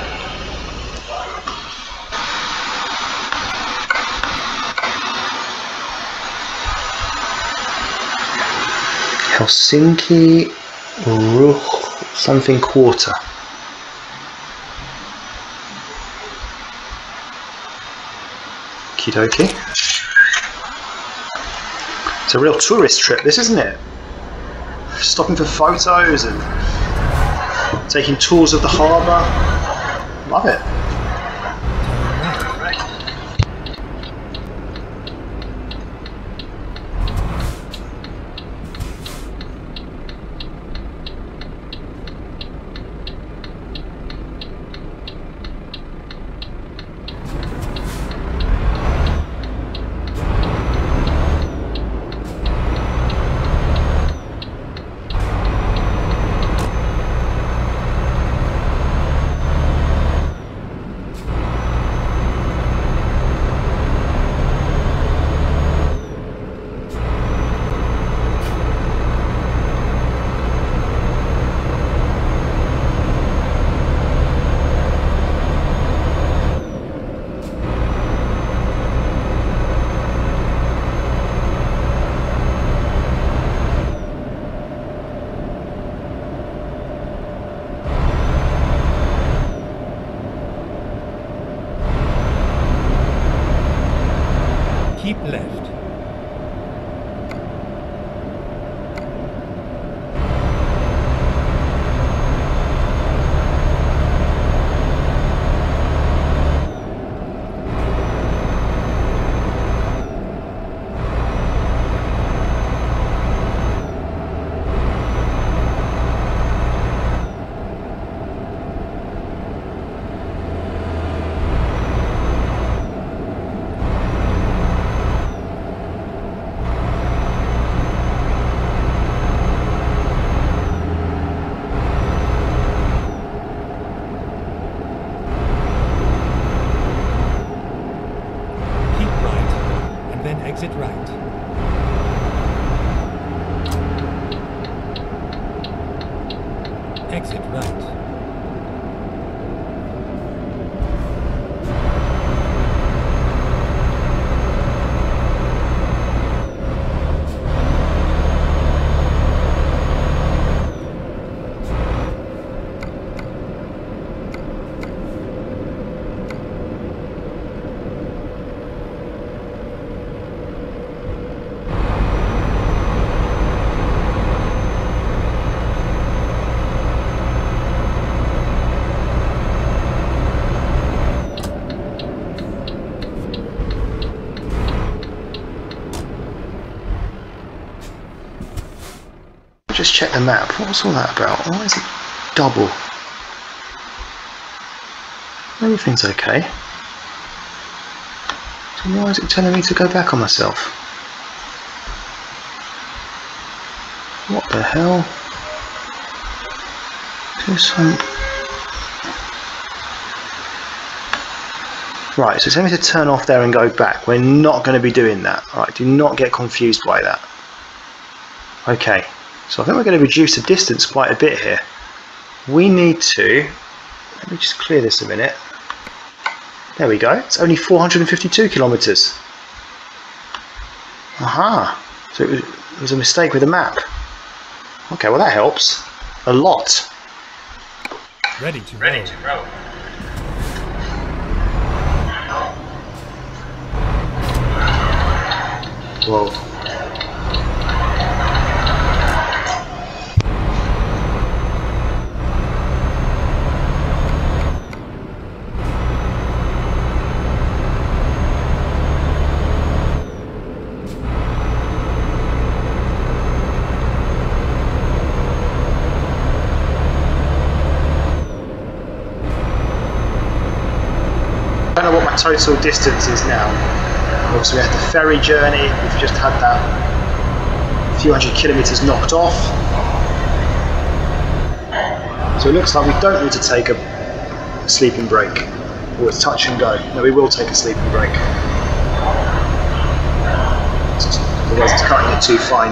Helsinki Ruch something quarter. Okie dokie. It's a real tourist trip, this, isn't it? Stopping for photos and taking tours of the harbour. Love it. Exit right. Just check the map. What's all that about? Why is it double? Everything's okay. So why is it telling me to go back on myself? What the hell? There's some... Right, so it's telling me to turn off there and go back. We're not going to be doing that. Alright, do not get confused by that. Okay. So I think we're going to reduce the distance quite a bit here. We need to, let me just clear this a minute. There we go, it's only four hundred fifty-two kilometres. Aha, so it was, it was a mistake with the map. Okay, well that helps a lot. Ready to Ready roll. to roll. Whoa. I don't know what my total distance is now. Obviously we had the ferry journey, we've just had that few hundred kilometres knocked off. So it looks like we don't need to take a sleeping break, or it's touch and go. No, we will take a sleeping break. Otherwise it's cutting it too fine.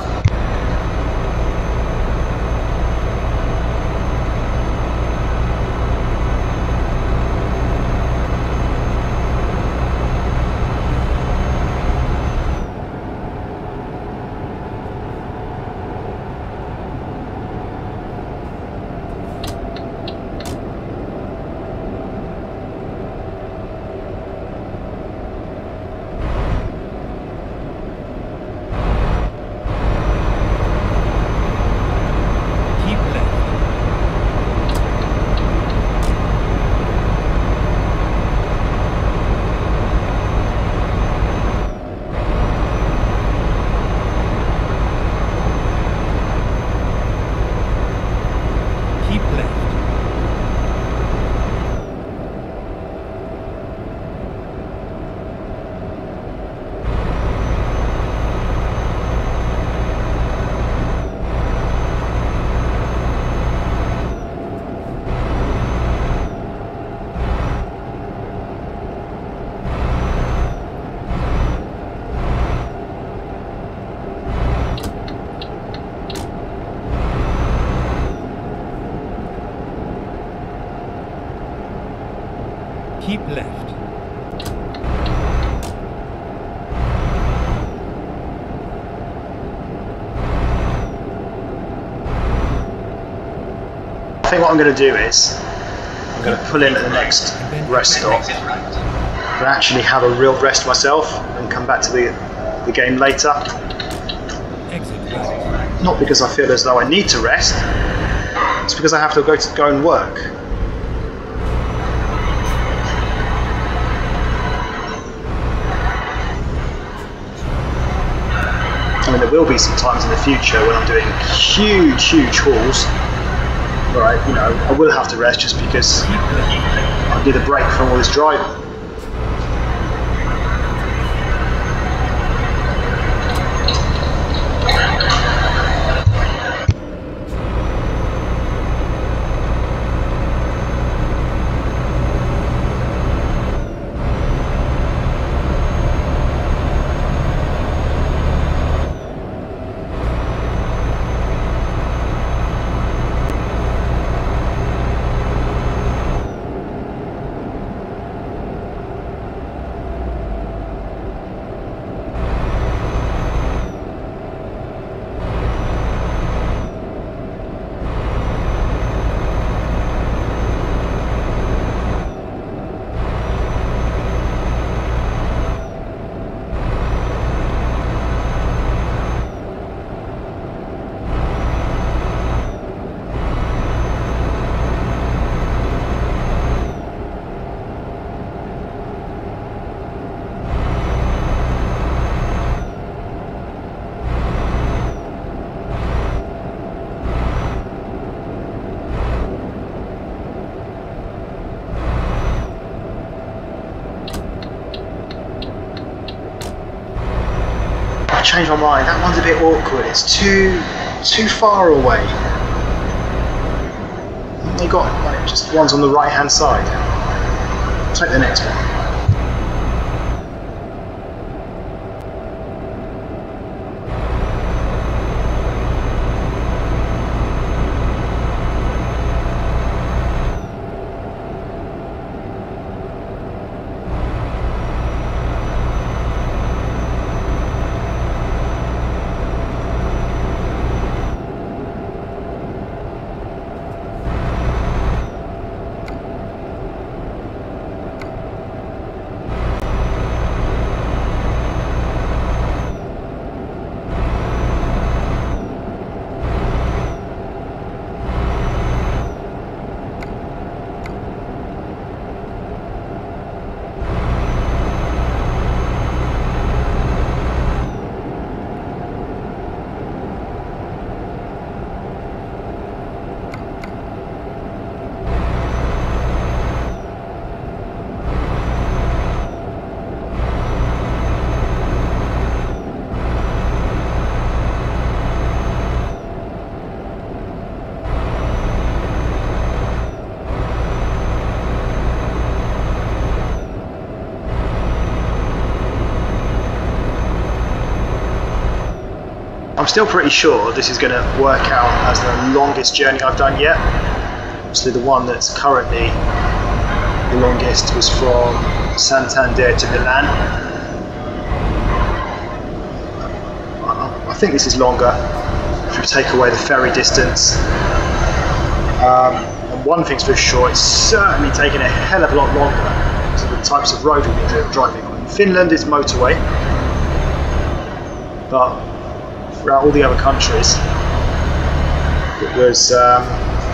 Keep left. I think what I'm going to do is I'm going to pull in at the next rest stop and actually have a real rest myself and come back to the, the game later. Exit right. Not because I feel as though I need to rest, it's because I have to go to go and work. I mean, there will be some times in the future when I'm doing huge, huge hauls where I, you know, I will have to rest just because I need a break from all this driving. changed my mind. That one's a bit awkward. It's too too far away. They got like just ones on the right hand side. I'll take the next one. I'm still pretty sure this is going to work out as the longest journey I've done yet. Obviously the one that's currently the longest was from Santander to Milan. I think this is longer if you take away the ferry distance. Um, and one thing's for sure, it's certainly taken a hell of a lot longer because of the types of road we've been driving on. In Finland it's motorway, but throughout all the other countries it was um,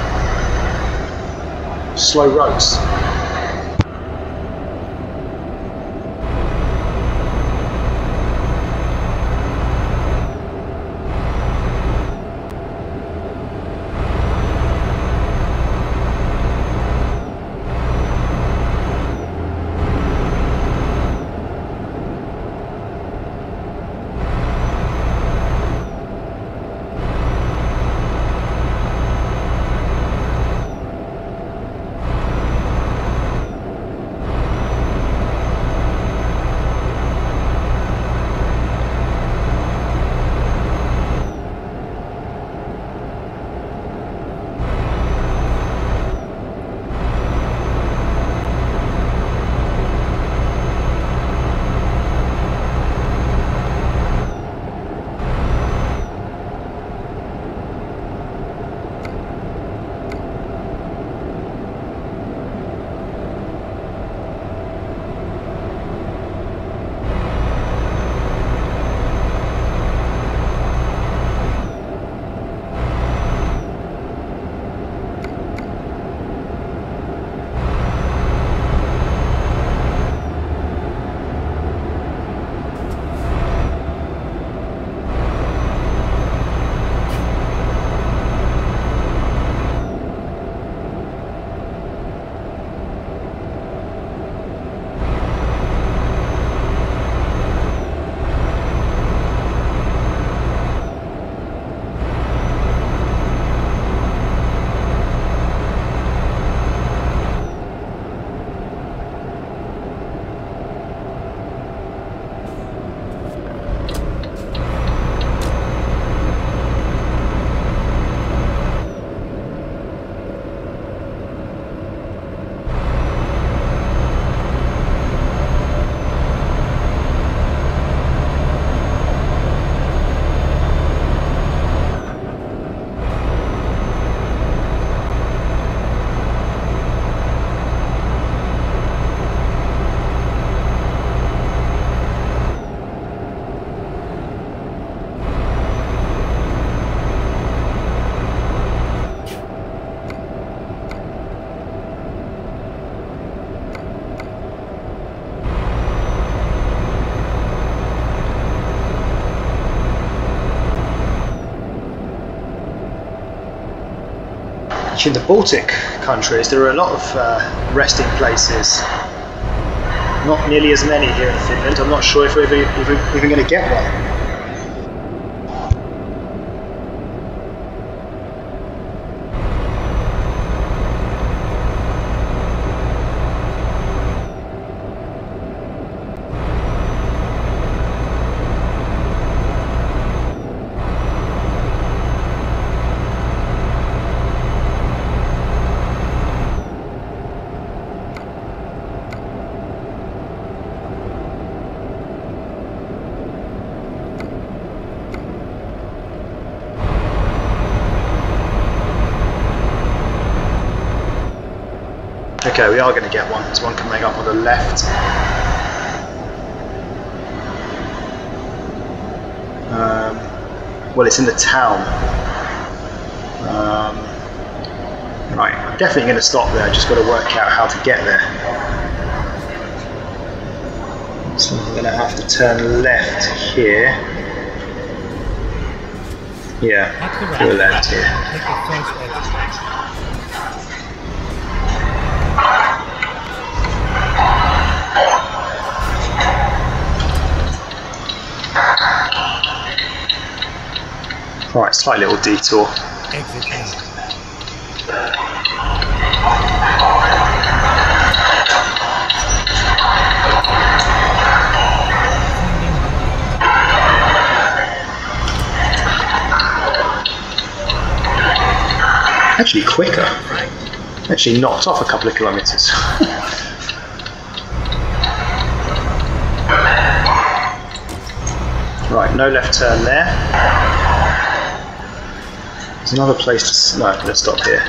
slow roads. In the Baltic countries there are a lot of uh, resting places, not nearly as many here in Finland. I'm not sure if we're even, even, even going to get one. Okay, we are going to get one. There's one coming up on the left. Um, well, it's in the town. Um, right, I'm definitely going to stop there. Just got to work out how to get there. So I'm going to have to turn left here. Yeah, to the left here. Take the first exit. Right, slight little detour. Exit here. Actually quicker. Actually knocked off a couple of kilometres. Right, no left turn there. There's another place to... no, let's stop here.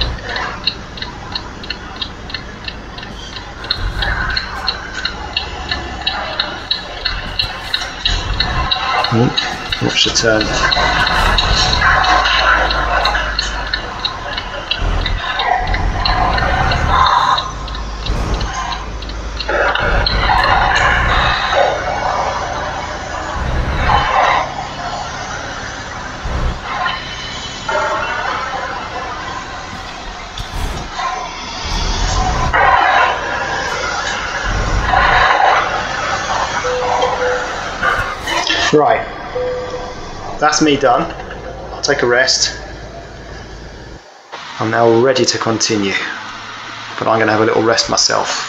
Hmm, watch the turn. Right, that's me done. I'll take a rest. I'm now ready to continue, but I'm going to have a little rest myself.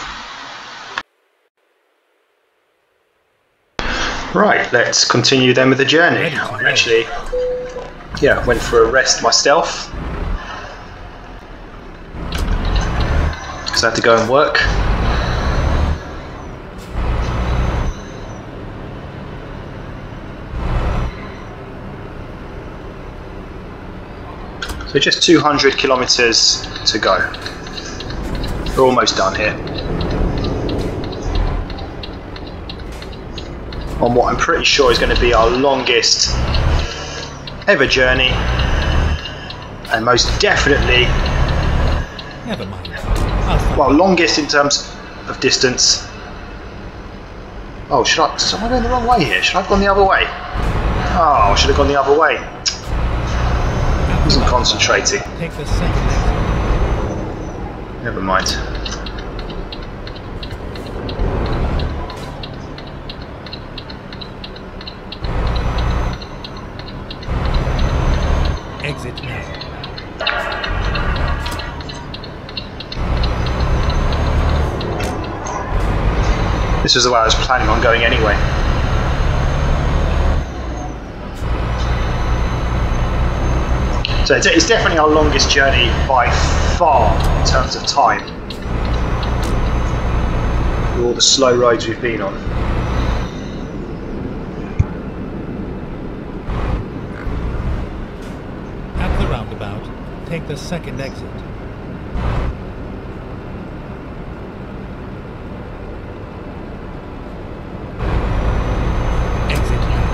Right, let's continue then with the journey. I actually, yeah, went for a rest myself because I had to go and work. So just two hundred kilometers to go. We're almost done here. On what I'm pretty sure is going to be our longest ever journey, and most definitely, Never mind. I'll find well, longest in terms of distance. Oh, should I? Am I going the wrong way here? Should I have gone the other way? Oh, I should have gone the other way. I wasn't concentrating. Take the second exit. Never mind. Exit now. This was the way I was planning on going anyway. So it's, it's definitely our longest journey by far in terms of time. With all the slow roads we've been on. At the roundabout, take the second exit. Exit now.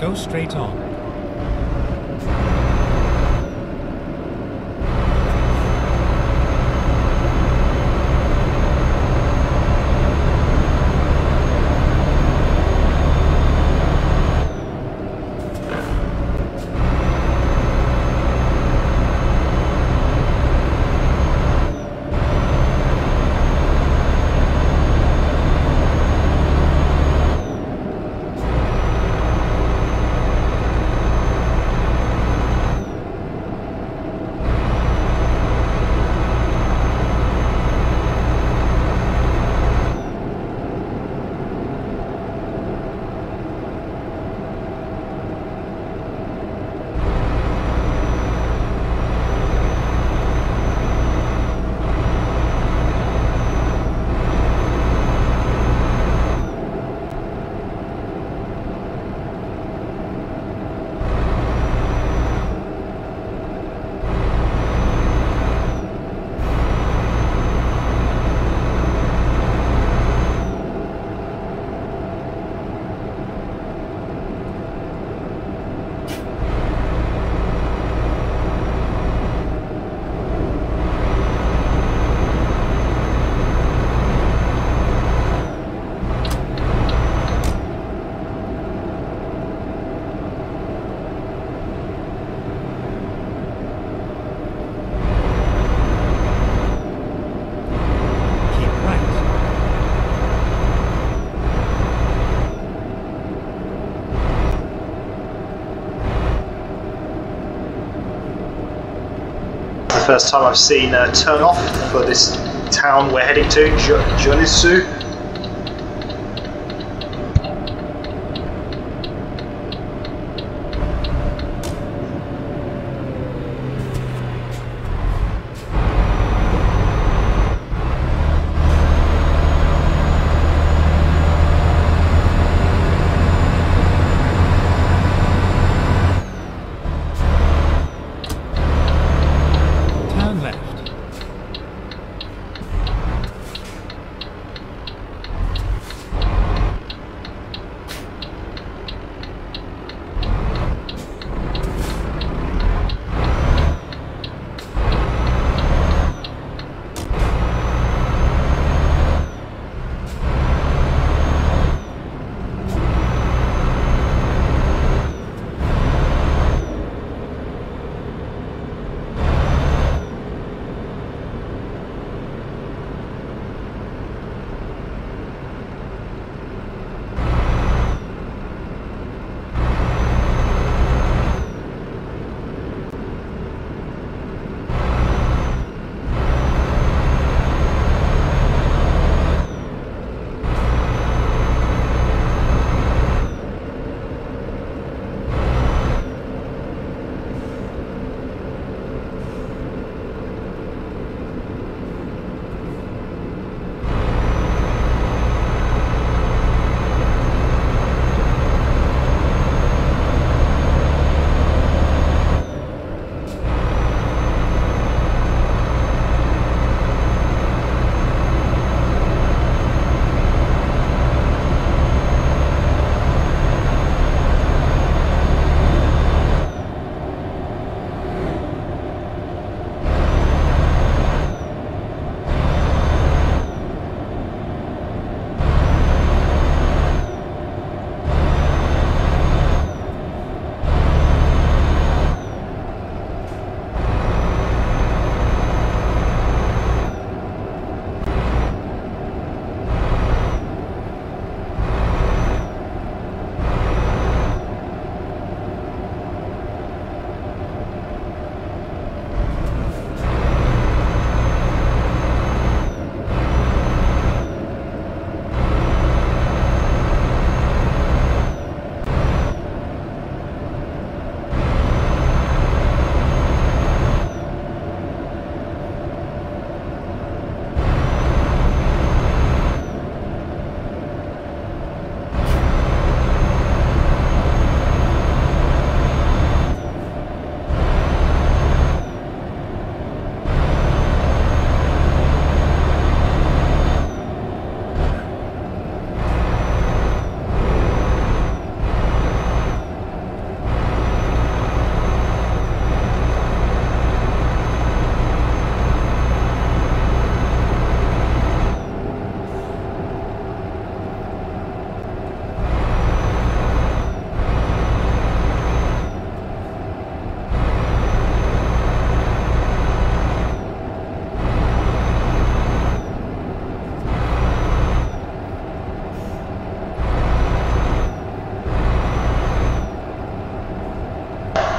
Go straight on. First time I've seen a turn off for this town we're heading to, Joensuu.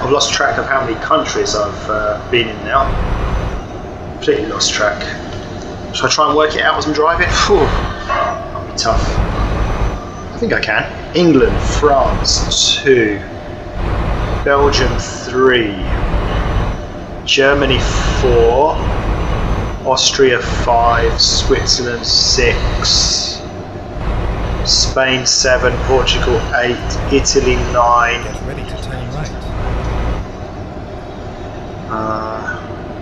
I've lost track of how many countries I've uh, been in now. Completely lost track. Should I try and work it out as I'm driving? Phew, that'll be tough. I think I can. England, France, two. Belgium, three. Germany, four. Austria, five. Switzerland, six. Spain, seven. Portugal, eight. Italy, nine. Get ready to turn right. Uh,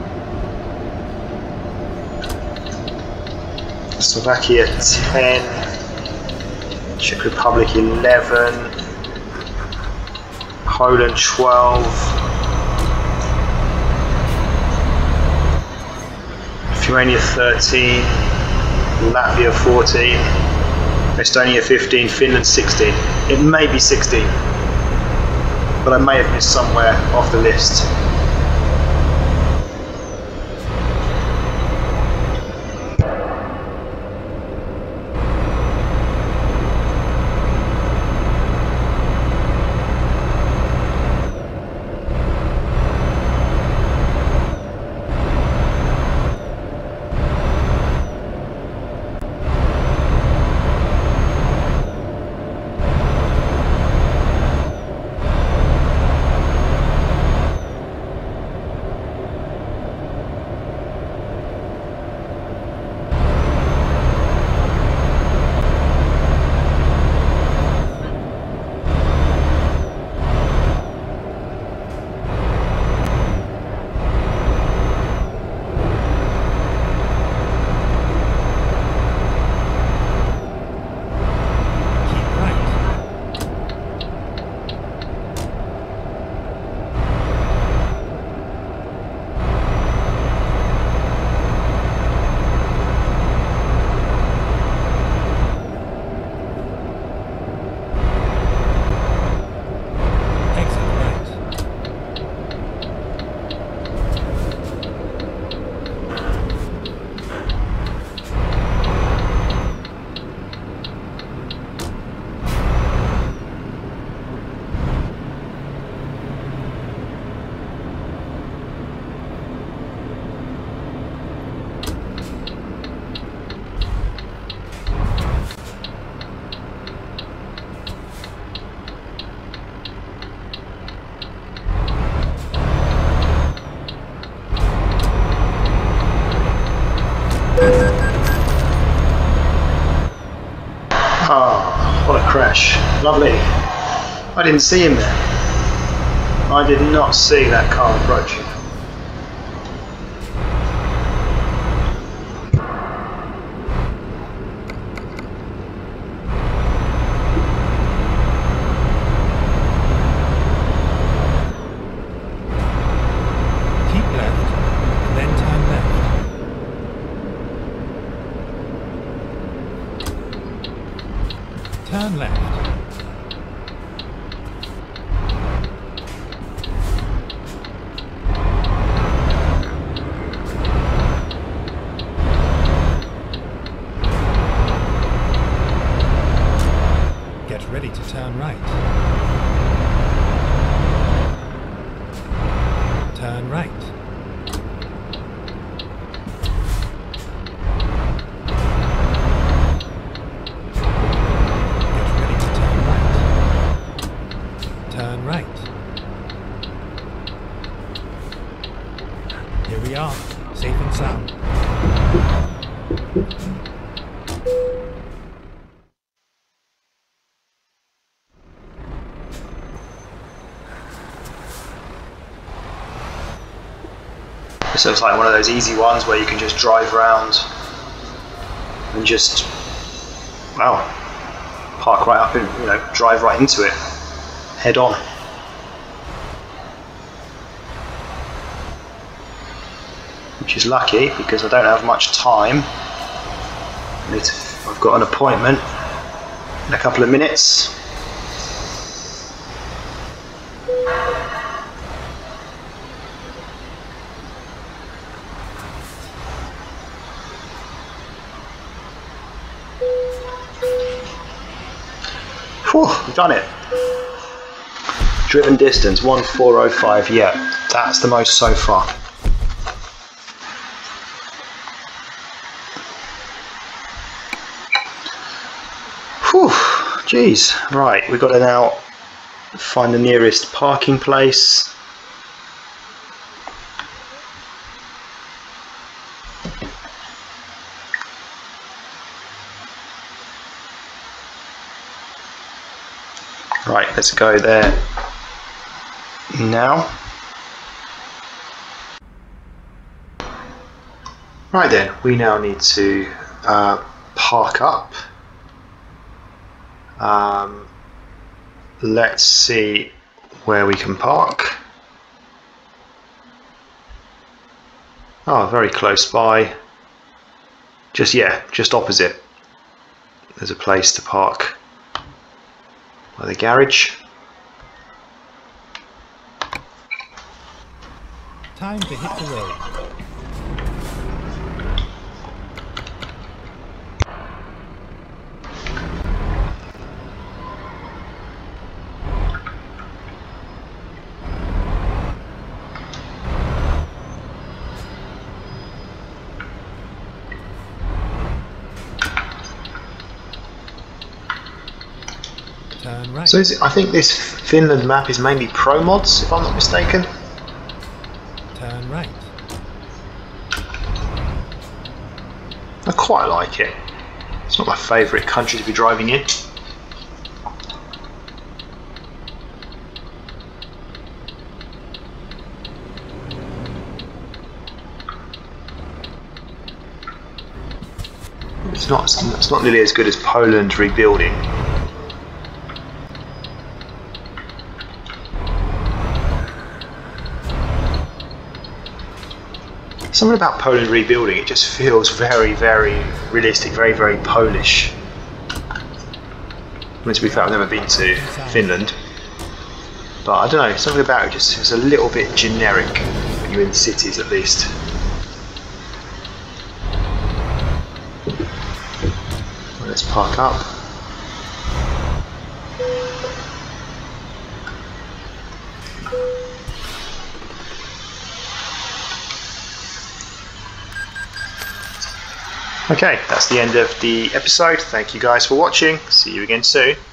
Slovakia, ten. Czech Republic, eleven. Poland, twelve. Lithuania, thirteen. Latvia, fourteen. Estonia, fifteen. Finland, sixteen. It may be sixteen, but I may have missed somewhere off the list. Ah, what a crash. Lovely. I didn't see him there. I did not see that car approaching. Turn left. Get ready to turn right. Turn right. Turn right. Here we are, safe and sound. This looks like one of those easy ones where you can just drive around and just, wow, park right up and, you know, drive right into it. Head on. Which is lucky because I don't have much time. I need to, I've got an appointment in a couple of minutes. Whew, we've done it. Driven distance one four oh five. Yeah, that's the most so far. Whew, geez. Right, we've got to now find the nearest parking place. Right, let's go there now. Right then, we now need to uh, park up. Um, let's see where we can park. Oh, very close by. Just, yeah, just opposite. There's a place to park by the garage. Time to hit the road. Turn right. So is it, I think this Finland map is mainly pro mods, if I'm not mistaken. Turn right. I quite like it. It's not my favourite country to be driving in. It's not, it's not nearly as good as Poland rebuilding. Something about Poland rebuilding, it just feels very, very realistic, very, very Polish. I mean, to be fair, I've never been to Finland, but I don't know, something about it just feels a little bit generic when you're in cities, at least. Well, let's park up. Okay, that's the end of the episode. Thank you guys for watching. See you again soon.